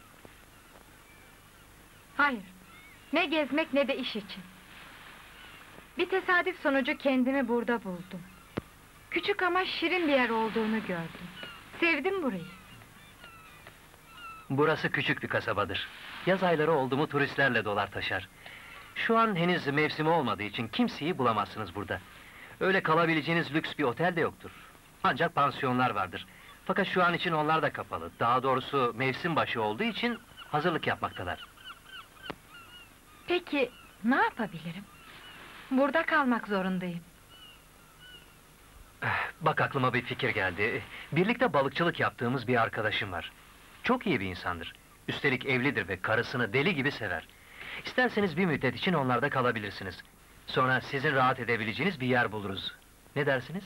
Hayır. Ne gezmek ne de iş için. Bir tesadüf sonucu kendimi burada buldum. Küçük ama şirin bir yer olduğunu gördüm. Sevdim burayı. Burası küçük bir kasabadır. Yaz ayları oldu mu turistlerle dolar taşar. Şu an henüz mevsimi olmadığı için kimseyi bulamazsınız burada. Öyle kalabileceğiniz lüks bir otel de yoktur. Ancak pansiyonlar vardır. Fakat şu an için onlar da kapalı. Daha doğrusu mevsim başı olduğu için hazırlık yapmaktalar. Peki, ne yapabilirim? Burada kalmak zorundayım. Bak, aklıma bir fikir geldi. Birlikte balıkçılık yaptığımız bir arkadaşım var. Çok iyi bir insandır. Üstelik evlidir ve karısını deli gibi sever. İsterseniz bir müddet için onlarda kalabilirsiniz. Sonra sizin rahat edebileceğiniz bir yer buluruz. Ne dersiniz?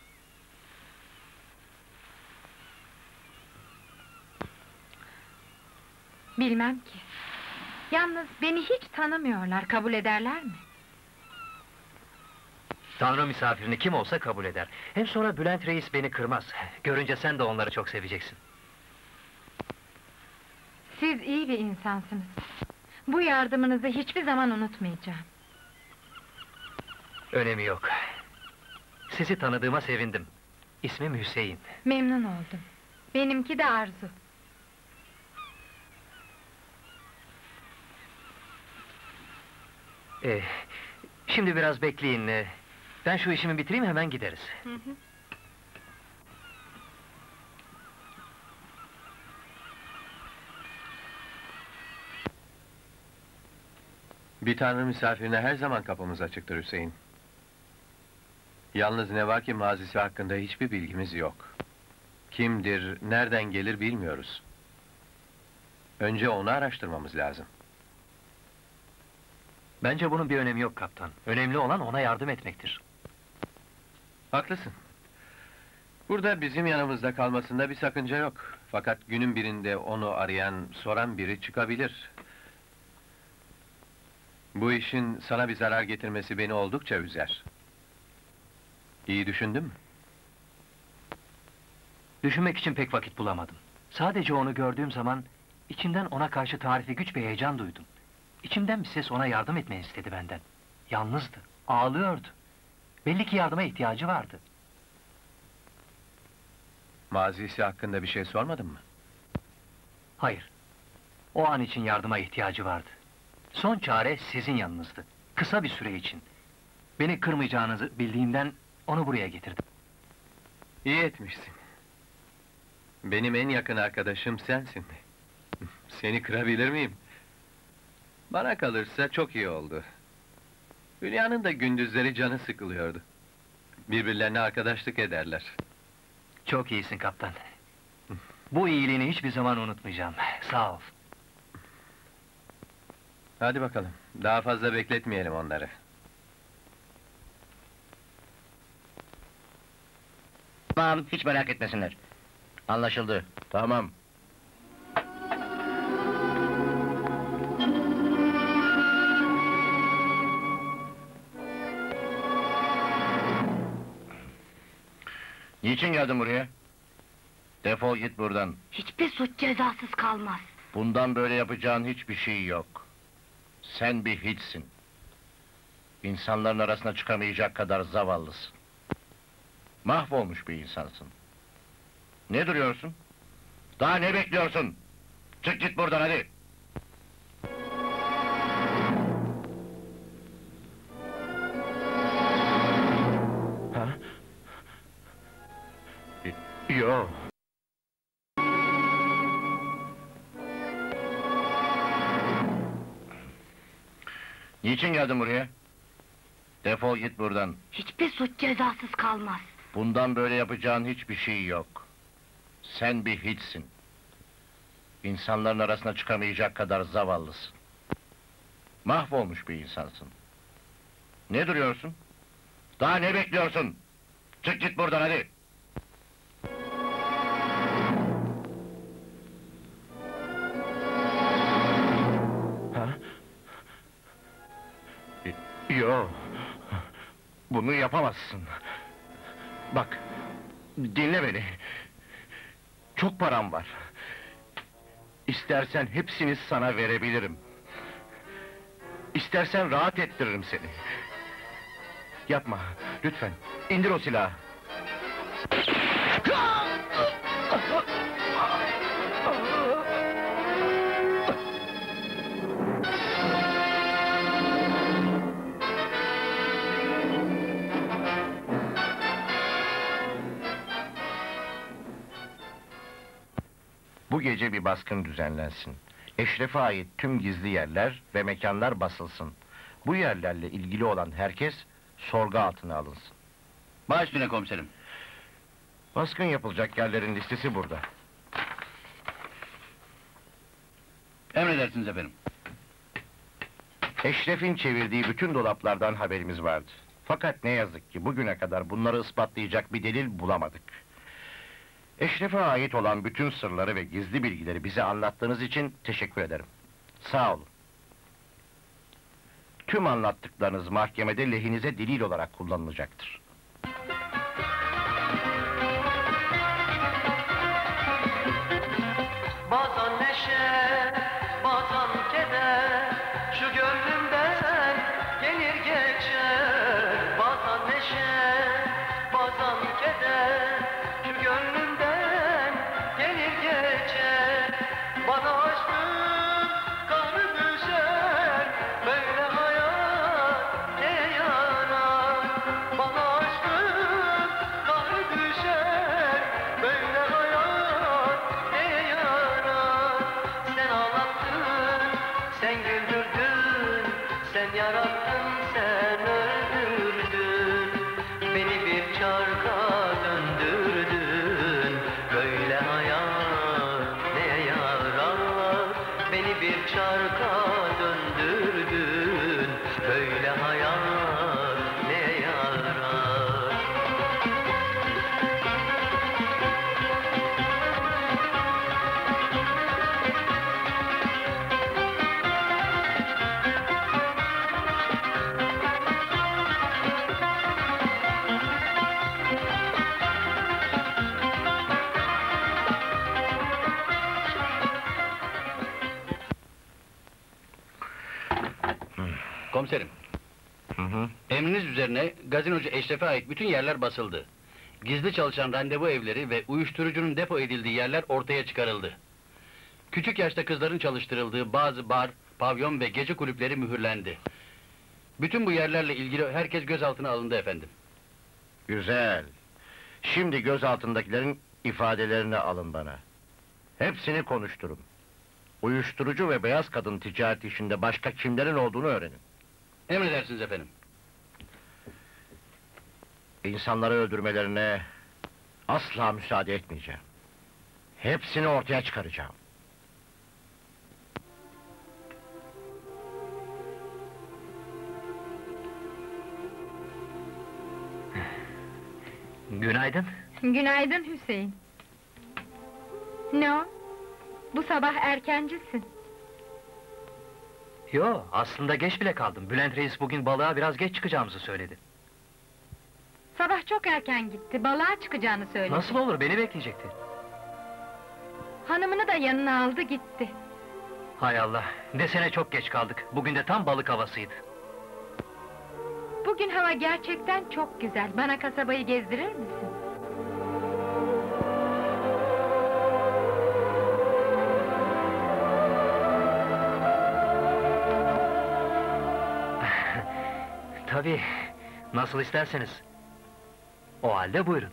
Bilmem ki. Yalnız beni hiç tanımıyorlar, kabul ederler mi? Tanrı misafirini kim olsa kabul eder. Hem sonra Bülent Reis beni kırmaz. Görünce sen de onları çok seveceksin. Siz iyi bir insansınız. Bu yardımınızı hiçbir zaman unutmayacağım. Önemi yok. Sizi tanıdığıma sevindim. İsmim Hüseyin. Memnun oldum. Benimki de Arzu. Şimdi biraz bekleyin. Ben şu işimi bitireyim, hemen gideriz. Bir tanrı misafirine her zaman kapımız açıktır Hüseyin. Yalnız ne var ki mazisi hakkında hiçbir bilgimiz yok. Kimdir, nereden gelir bilmiyoruz. Önce onu araştırmamız lazım. Bence bunun bir önemi yok kaptan. Önemli olan ona yardım etmektir. Haklısın. Burada bizim yanımızda kalmasında bir sakınca yok. Fakat günün birinde onu arayan, soran biri çıkabilir. Bu işin sana bir zarar getirmesi beni oldukça üzer. İyi düşündün mü? Düşünmek için pek vakit bulamadım. Sadece onu gördüğüm zaman içimden ona karşı tarifi güç bir heyecan duydum. İçimden bir ses ona yardım etmeyi istedi benden. Yalnızdı, ağlıyordu. Belli ki yardıma ihtiyacı vardı. Mazisi hakkında bir şey sormadın mı? Hayır. O an için yardıma ihtiyacı vardı. Son çare sizin yanınızdı. Kısa bir süre için. Beni kırmayacağınızı bildiğimden onu buraya getirdim. İyi etmişsin. Benim en yakın arkadaşım sensin. Seni kırabilir miyim? Bana kalırsa çok iyi oldu. Hülya'nın da gündüzleri canı sıkılıyordu. Birbirlerine arkadaşlık ederler. Çok iyisin kaptan. Bu iyiliğini hiçbir zaman unutmayacağım. Sağ ol. Hadi bakalım, daha fazla bekletmeyelim onları. Tamam, hiç merak etmesinler. Anlaşıldı. Tamam. Niçin geldin buraya? Defol git buradan. Hiçbir suç cezasız kalmaz. Bundan böyle yapacağın hiçbir şey yok. Sen bir hiçsin. İnsanların arasına çıkamayacak kadar zavallısın. Mahvolmuş bir insansın. Ne duruyorsun? Daha ne bekliyorsun? Çık git buradan hadi! Ha? Yo. Niçin geldin buraya? Defol git buradan. Hiçbir suç cezasız kalmaz. Bundan böyle yapacağın hiçbir şey yok. Sen bir hiçsin. İnsanların arasına çıkamayacak kadar zavallısın. Mahvolmuş bir insansın. Ne duruyorsun? Daha ne bekliyorsun? Çık git buradan hadi! Ha? Yo! Bunu yapamazsın. Bak, dinle beni. Çok param var. İstersen hepsini sana verebilirim. İstersen rahat ettiririm seni. Yapma, lütfen. İndir o silahı. Bu gece bir baskın düzenlensin. Eşref'e ait tüm gizli yerler ve mekanlar basılsın. Bu yerlerle ilgili olan herkes sorgu altına alınsın. Baş üstüne komiserim. Baskın yapılacak yerlerin listesi burada. Emredersiniz efendim. Eşref'in çevirdiği bütün dolaplardan haberimiz vardı. Fakat ne yazık ki bugüne kadar bunları ispatlayacak bir delil bulamadık. Eşref'e ait olan bütün sırları ve gizli bilgileri bize anlattığınız için teşekkür ederim. Sağ olun. Tüm anlattıklarınız mahkemede lehinize delil olarak kullanılacaktır. Bazen neşe, bazen keder, şu gönlümden gelir geçer. Bazen neşe, bazen keder, şu gönlümden gelir geçer. Bana aşkın kahrı düşer, böyle hayat neye yarar? sen güldürdün, sen yarattın, sen öldürdün. Beni bir çarka döndürdün, böyle hayat neye yarar? Beni bir çarka döndürdün, böyle hayat neye yarar? Komiserim, emriniz üzerine gazinocu Eşref'e ait bütün yerler basıldı. Gizli çalışan randevu evleri ve uyuşturucunun depo edildiği yerler ortaya çıkarıldı. Küçük yaşta kızların çalıştırıldığı bazı bar, pavyon ve gece kulüpleri mühürlendi. Bütün bu yerlerle ilgili herkes gözaltına alındı efendim. Güzel. Şimdi gözaltındakilerin ifadelerini alın bana. Hepsini konuşturun. Uyuşturucu ve beyaz kadın ticareti işinde başka kimlerin olduğunu öğrenin. Emredersiniz efendim. İnsanları öldürmelerine asla müsaade etmeyeceğim. Hepsini ortaya çıkaracağım. Günaydın. Günaydın Hüseyin. Ne o? Bu sabah erkencisin. Yo, aslında geç bile kaldım. Bülent Reis bugün balığa biraz geç çıkacağımızı söyledi. Sabah çok erken gitti, balığa çıkacağını söyledi. Nasıl olur, beni bekleyecekti. Hanımını da yanına aldı gitti. Hay Allah, desene çok geç kaldık. Bugün de tam balık havasıydı. Bugün hava gerçekten çok güzel. Bana kasabayı gezdirir misin? Tabii, nasıl isterseniz. O halde buyurun.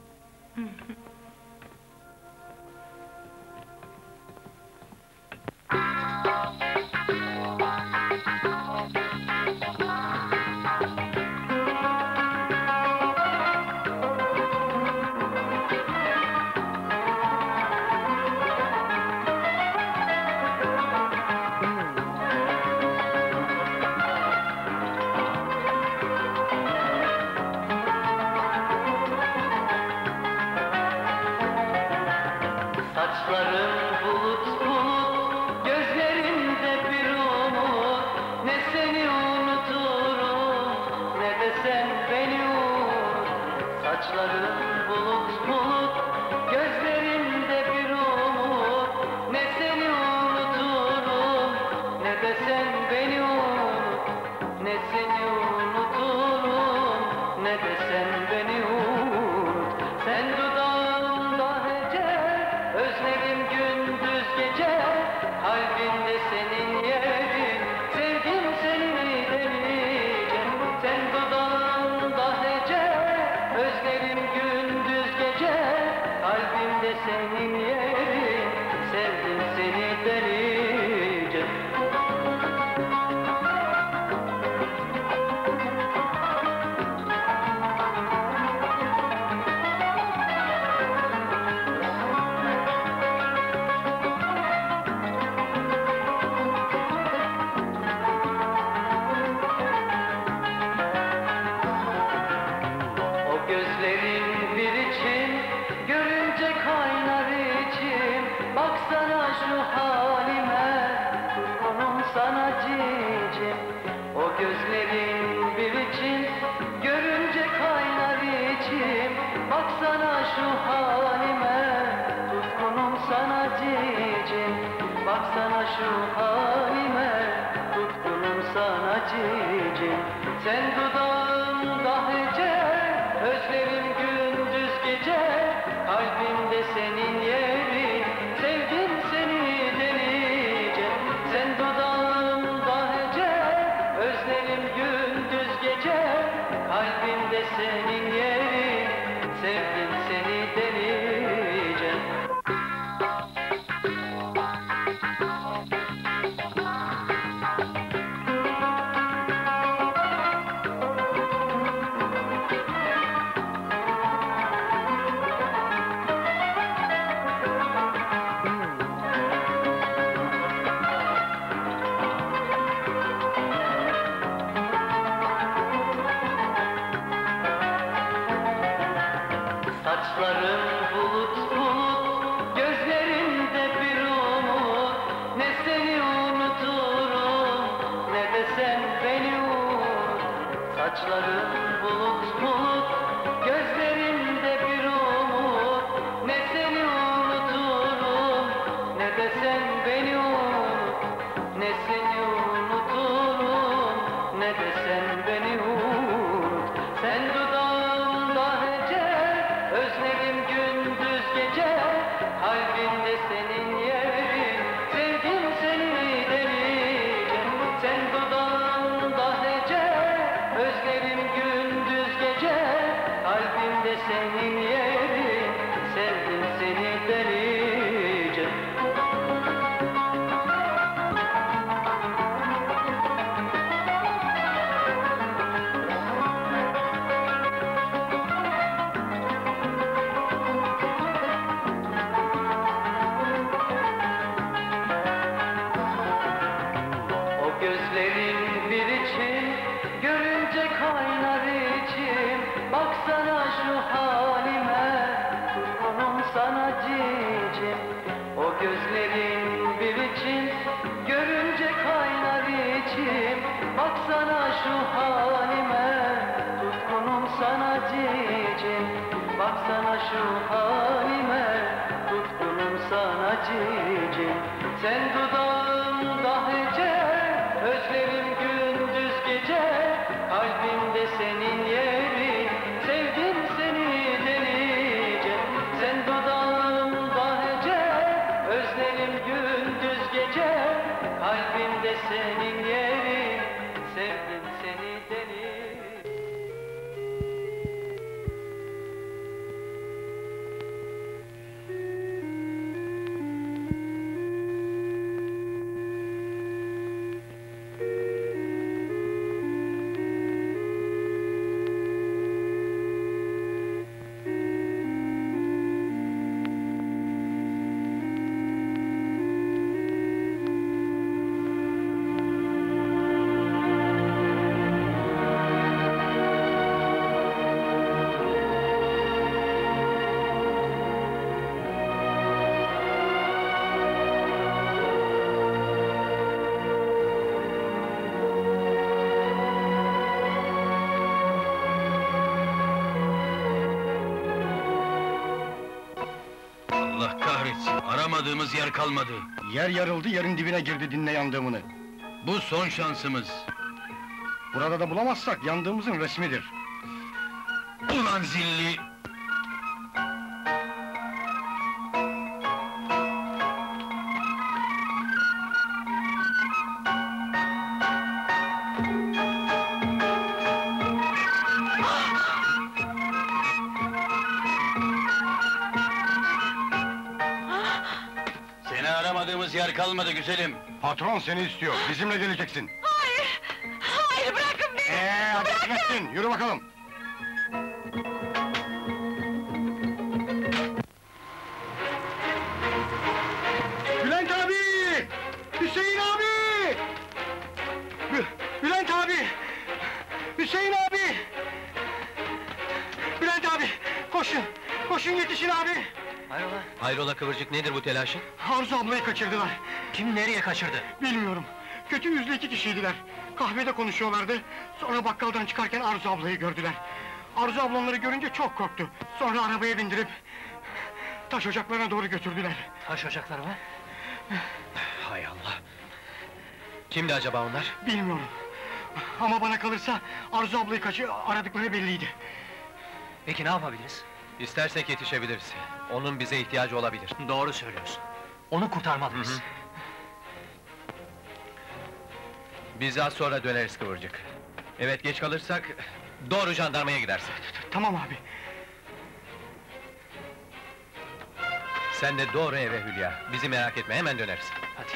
Saçların bulut bulut, gözlerinde bir umut. Ne seni unuturum, ne de sen beni unut. Saçların bulut bulut, gözlerinde bir umut. Ne seni unuturum, ne de sen beni unut. Ne seni unuturum, ne de sen beni unut. Sen dudağında hece, özlerim gündüz gece. Kalbimde senin yerin, sevdim seni delice. Sen dudağında hece, özlerim gündüz gece. Kalbimde senin yerin, sevdim seni delice. O gözlerin bir için, görünce kaynar içim. Baksana şu halime, kurbanım sana cicim. O gözlerin bir için, görünce kaynar içim. Baksana şu halime, tutkunum sana cicim. Baksana şu halime, tutkunum sana cicim. Sen dudağında hece, özlerim gündüz gece. Kalbimde senin yerin, sevdim seni delice. Sen dudağında hece, özlerim gündüz gece. Kalbimde senin yerin, sevdim seni delice. de sen beni unut. Ne seni unuturum, ne de sen beni unut. Sen dudağımda hece, özlerim gündüz gece. Kalbimde senin yerin, sevdim seni delice. Sen dudağımda hece, özlerim gündüz gece. Kalbimde senin yerin, sevdim seni delice. O gözlerin bir için, görünce kaynar içim. Baksana şu halime, tutkunum sana cicim. O gözlerin bir için, görünce kaynar içim. Baksana şu halime, tutkunum sana cicim. Baksana şu halime, tutkunum sana cicim. Sen dudağımda hece, özlerim gündüz gece. Kalbimde senin yerin, sevdim seni delice. Sen dudağımda hece, özlerim gündüz gece. Kalbimde senin yerin, sevdim seni delice. Allah kahretsin, aramadığımız yer kalmadı. Yer yarıldı, yerin dibine girdi dinle yandığımını. Bu son şansımız. Burada da bulamazsak yandığımızın resmidir. Ulan zilli! Seni aramadığımız yer kalmadı güzelim. Patron seni istiyor, bizimle geleceksin. Hayır! Hayır, bırakın beni! Hadi etmesin, yürü bakalım. Bülent abi! Hüseyin abi! Bülent abi! Hüseyin abi! Bülent abi! Koşun! Koşun yetişin abi! Hayrola? Hayrola Kıvırcık, nedir bu telaşın? Arzu ablayı kaçırdılar. Kim nereye kaçırdı? Bilmiyorum. Kötü yüzlü iki kişiydiler. Kahvede konuşuyorlardı. Sonra bakkaldan çıkarken Arzu ablayı gördüler. Arzu ablanları görünce çok korktu. Sonra arabaya bindirip taş ocaklarına doğru götürdüler. Taş ocakları mı? Hay Allah! Kimdi acaba onlar? Bilmiyorum. Ama bana kalırsa Arzu ablayı aradıkları belliydi. Peki ne yapabiliriz? İstersek yetişebiliriz. Onun bize ihtiyacı olabilir. Doğru söylüyorsun. Onu kurtarmalıyız. Hı hı. Biz az sonra döneriz Kıvırcık. Evet, geç kalırsak doğru jandarmaya gidersin. Tamam abi. Sen de doğru eve Hülya. Bizi merak etme, hemen döneriz. Hadi.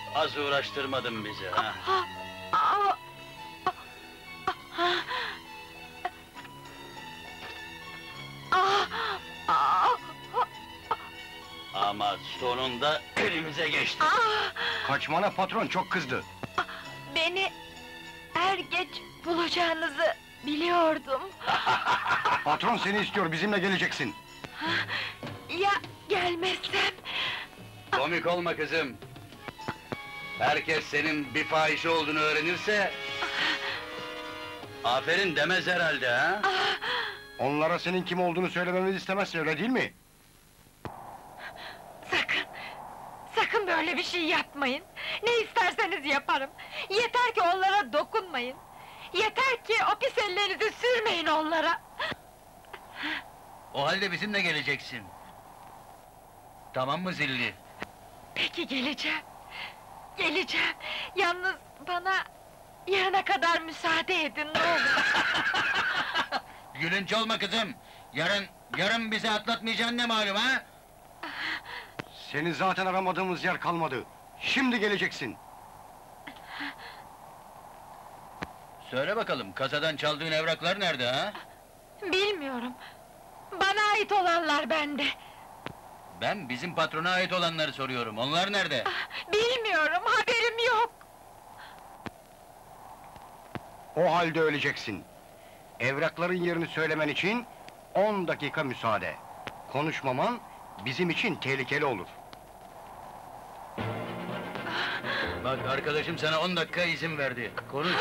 Az uğraştırmadın bizi ha. Ama sonunda elimize geçti. Kaçmana patron çok kızdı. Beni er geç bulacağınızı biliyordum. Patron seni istiyor, bizimle geleceksin. Ya gelmezsem? Komik olma kızım. Herkes senin bir fahişe olduğunu öğrenirse... ...aferin demez herhalde ha? Onlara senin kim olduğunu söylememizi istemezsin, öyle değil mi? Sakın böyle bir şey yapmayın. Ne isterseniz yaparım. Yeter ki onlara dokunmayın. Yeter ki o pis ellerinizi sürmeyin onlara. O halde bizimle geleceksin. Tamam mı zilli? Peki geleceğim. Geleceğim. Yalnız bana yarına kadar müsaade edin ne olur. Gülünç olma kızım! Yarın bizi atlatmayacaksın ne malum ha? Seni zaten aramadığımız yer kalmadı. Şimdi geleceksin. Söyle bakalım, kasadan çaldığın evraklar nerede ha? Bilmiyorum. Bana ait olanlar bende. Ben bizim patrona ait olanları soruyorum, onlar nerede? Bilmiyorum, haberim yok. O halde öleceksin. Evrakların yerini söylemen için 10 dakika müsaade. Konuşmaman bizim için tehlikeli olur. Bak arkadaşım sana 10 dakika izin verdi, konuş!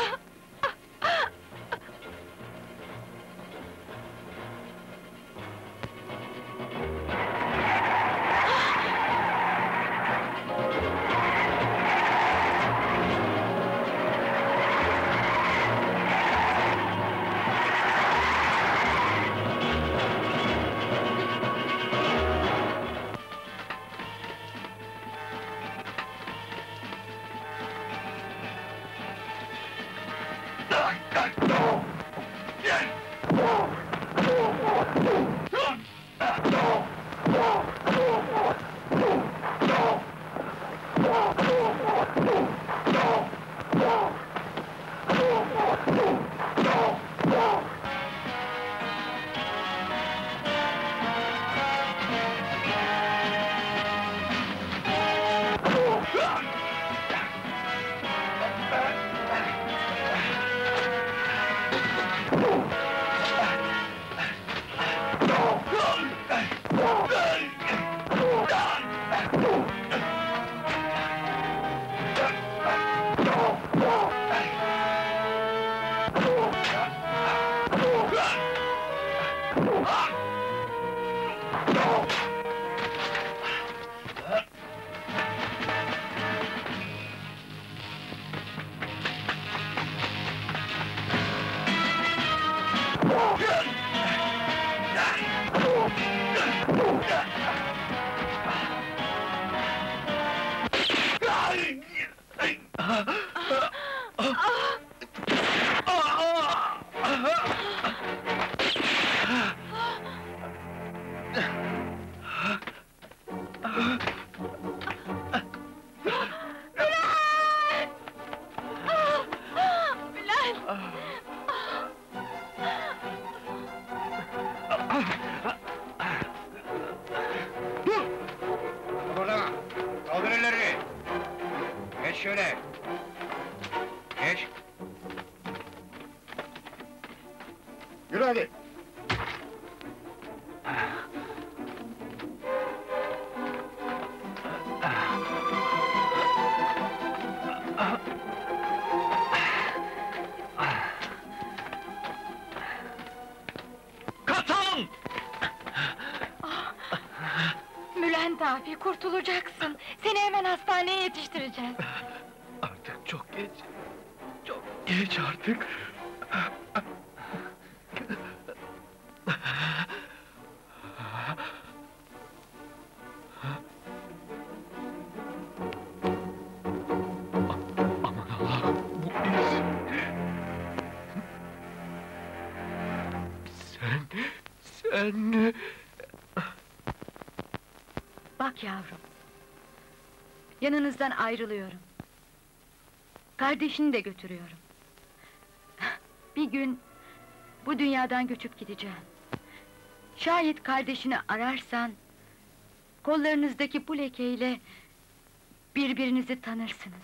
Burada! Kaldır ellerini! Geç şöyle! Geç! Yürü hadi! Kaçın! Bülent abi, kurtulacaksın. Seni hemen hastaneye yetiştireceğiz. Artık çok geç. Çok geç artık. Aman Allah'ım, bu iz... Sen... Bak yavrum, yanınızdan ayrılıyorum. Kardeşini de götürüyorum. Bir gün bu dünyadan göçüp gideceğim. Şayet kardeşini ararsan, kollarınızdaki bu lekeyle birbirinizi tanırsınız.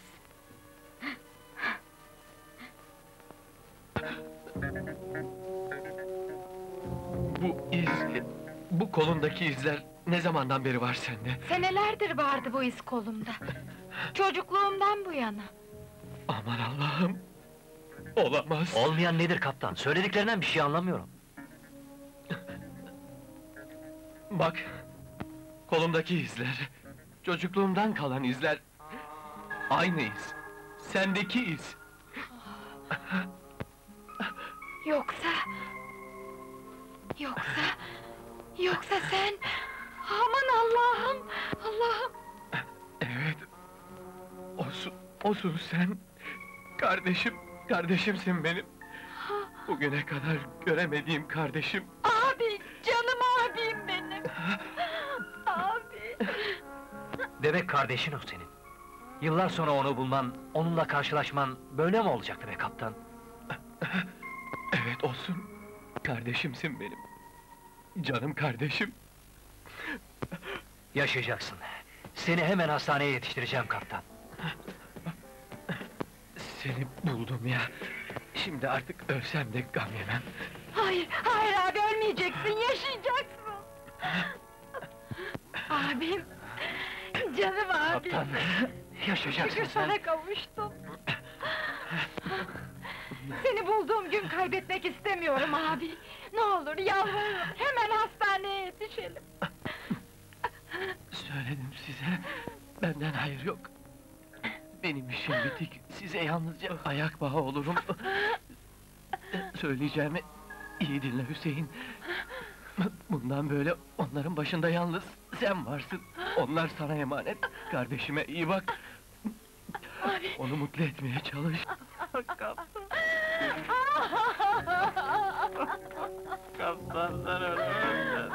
Bu kolundaki izler ne zamandan beri var sende? Senelerdir vardı bu iz kolumda. Çocukluğumdan bu yana. Aman Allah'ım! Olamaz! Olmayan nedir kaptan? Söylediklerinden bir şey anlamıyorum. Bak! Kolumdaki izler, çocukluğumdan kalan izler... Aynı iz, sendeki iz! Yoksa... Yoksa sen... Aman Allah'ım! Allah'ım! Evet... Osun sen... Kardeşimsin benim! Bugüne kadar göremediğim kardeşim... Abi! Canım abim benim! Abi! Demek kardeşin o senin. Yıllar sonra onu bulman, onunla karşılaşman böyle mi olacaktı be kaptan? Evet Osun, kardeşimsin benim. Canım kardeşim. Yaşayacaksın. Seni hemen hastaneye yetiştireceğim kaptan. Seni buldum ya. Şimdi artık ölsem de gam yemem. Hayır abi ölmeyeceksin, yaşayacaksın! Abim! Canım abim! Kaptan, yaşayacaksın Şükür sen. sana kavuştum! Seni bulduğum gün kaybetmek istemiyorum abi! Ne olur yalvarırım, hemen hastaneye yetişelim! Söyledim size, benden hayır yok. Benim işim bitik, size yalnızca ayak bağı olurum. Söyleyeceğimi iyi dinle Hüseyin. Bundan böyle onların başında yalnız sen varsın. Onlar sana emanet. Kardeşime iyi bak. Onu mutlu etmeye çalış. Kaptanlar ölmez.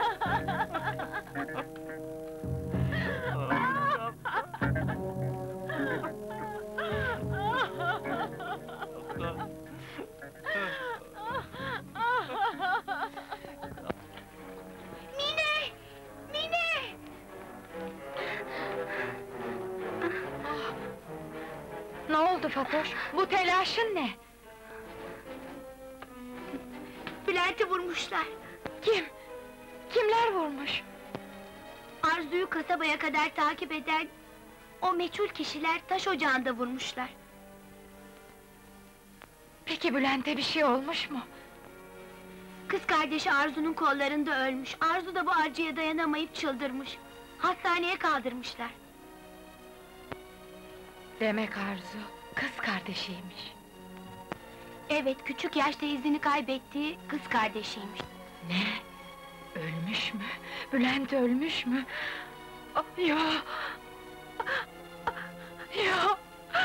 Mine! Mine! Ne oldu Fatoş? Bu telaşın ne? Bülent'i vurmuşlar. Kim? Kimler vurmuş? Arzu'yu kasabaya kadar takip eden... ...o meçhul kişiler taş ocağında vurmuşlar. Peki Bülent'e bir şey olmuş mu? Kız kardeşi Arzu'nun kollarında ölmüş. Arzu da bu acıya dayanamayıp çıldırmış. Hastaneye kaldırmışlar. Demek Arzu, kız kardeşiymiş. Evet, küçük yaşta izini kaybettiği kız kardeşiymiş. Ne? Ölmüş mü? Bülent ölmüş mü? Yo! Yo!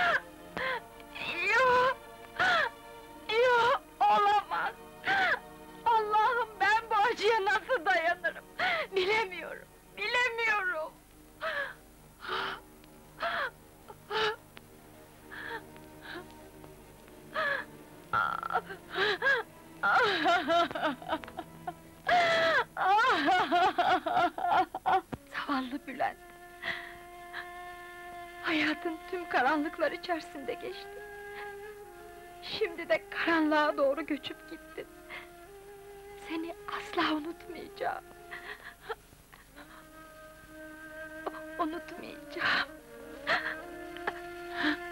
Yo! Yo! Olamaz! Allah'ım ben bu acıya nasıl dayanırım? Bilemiyorum, bilemiyorum! Zavallı Bülent! Hayatın tüm karanlıklar içerisinde geçti. Şimdi de karanlığa doğru göçüp gittin. Seni asla unutmayacağım. Unutmayacağım.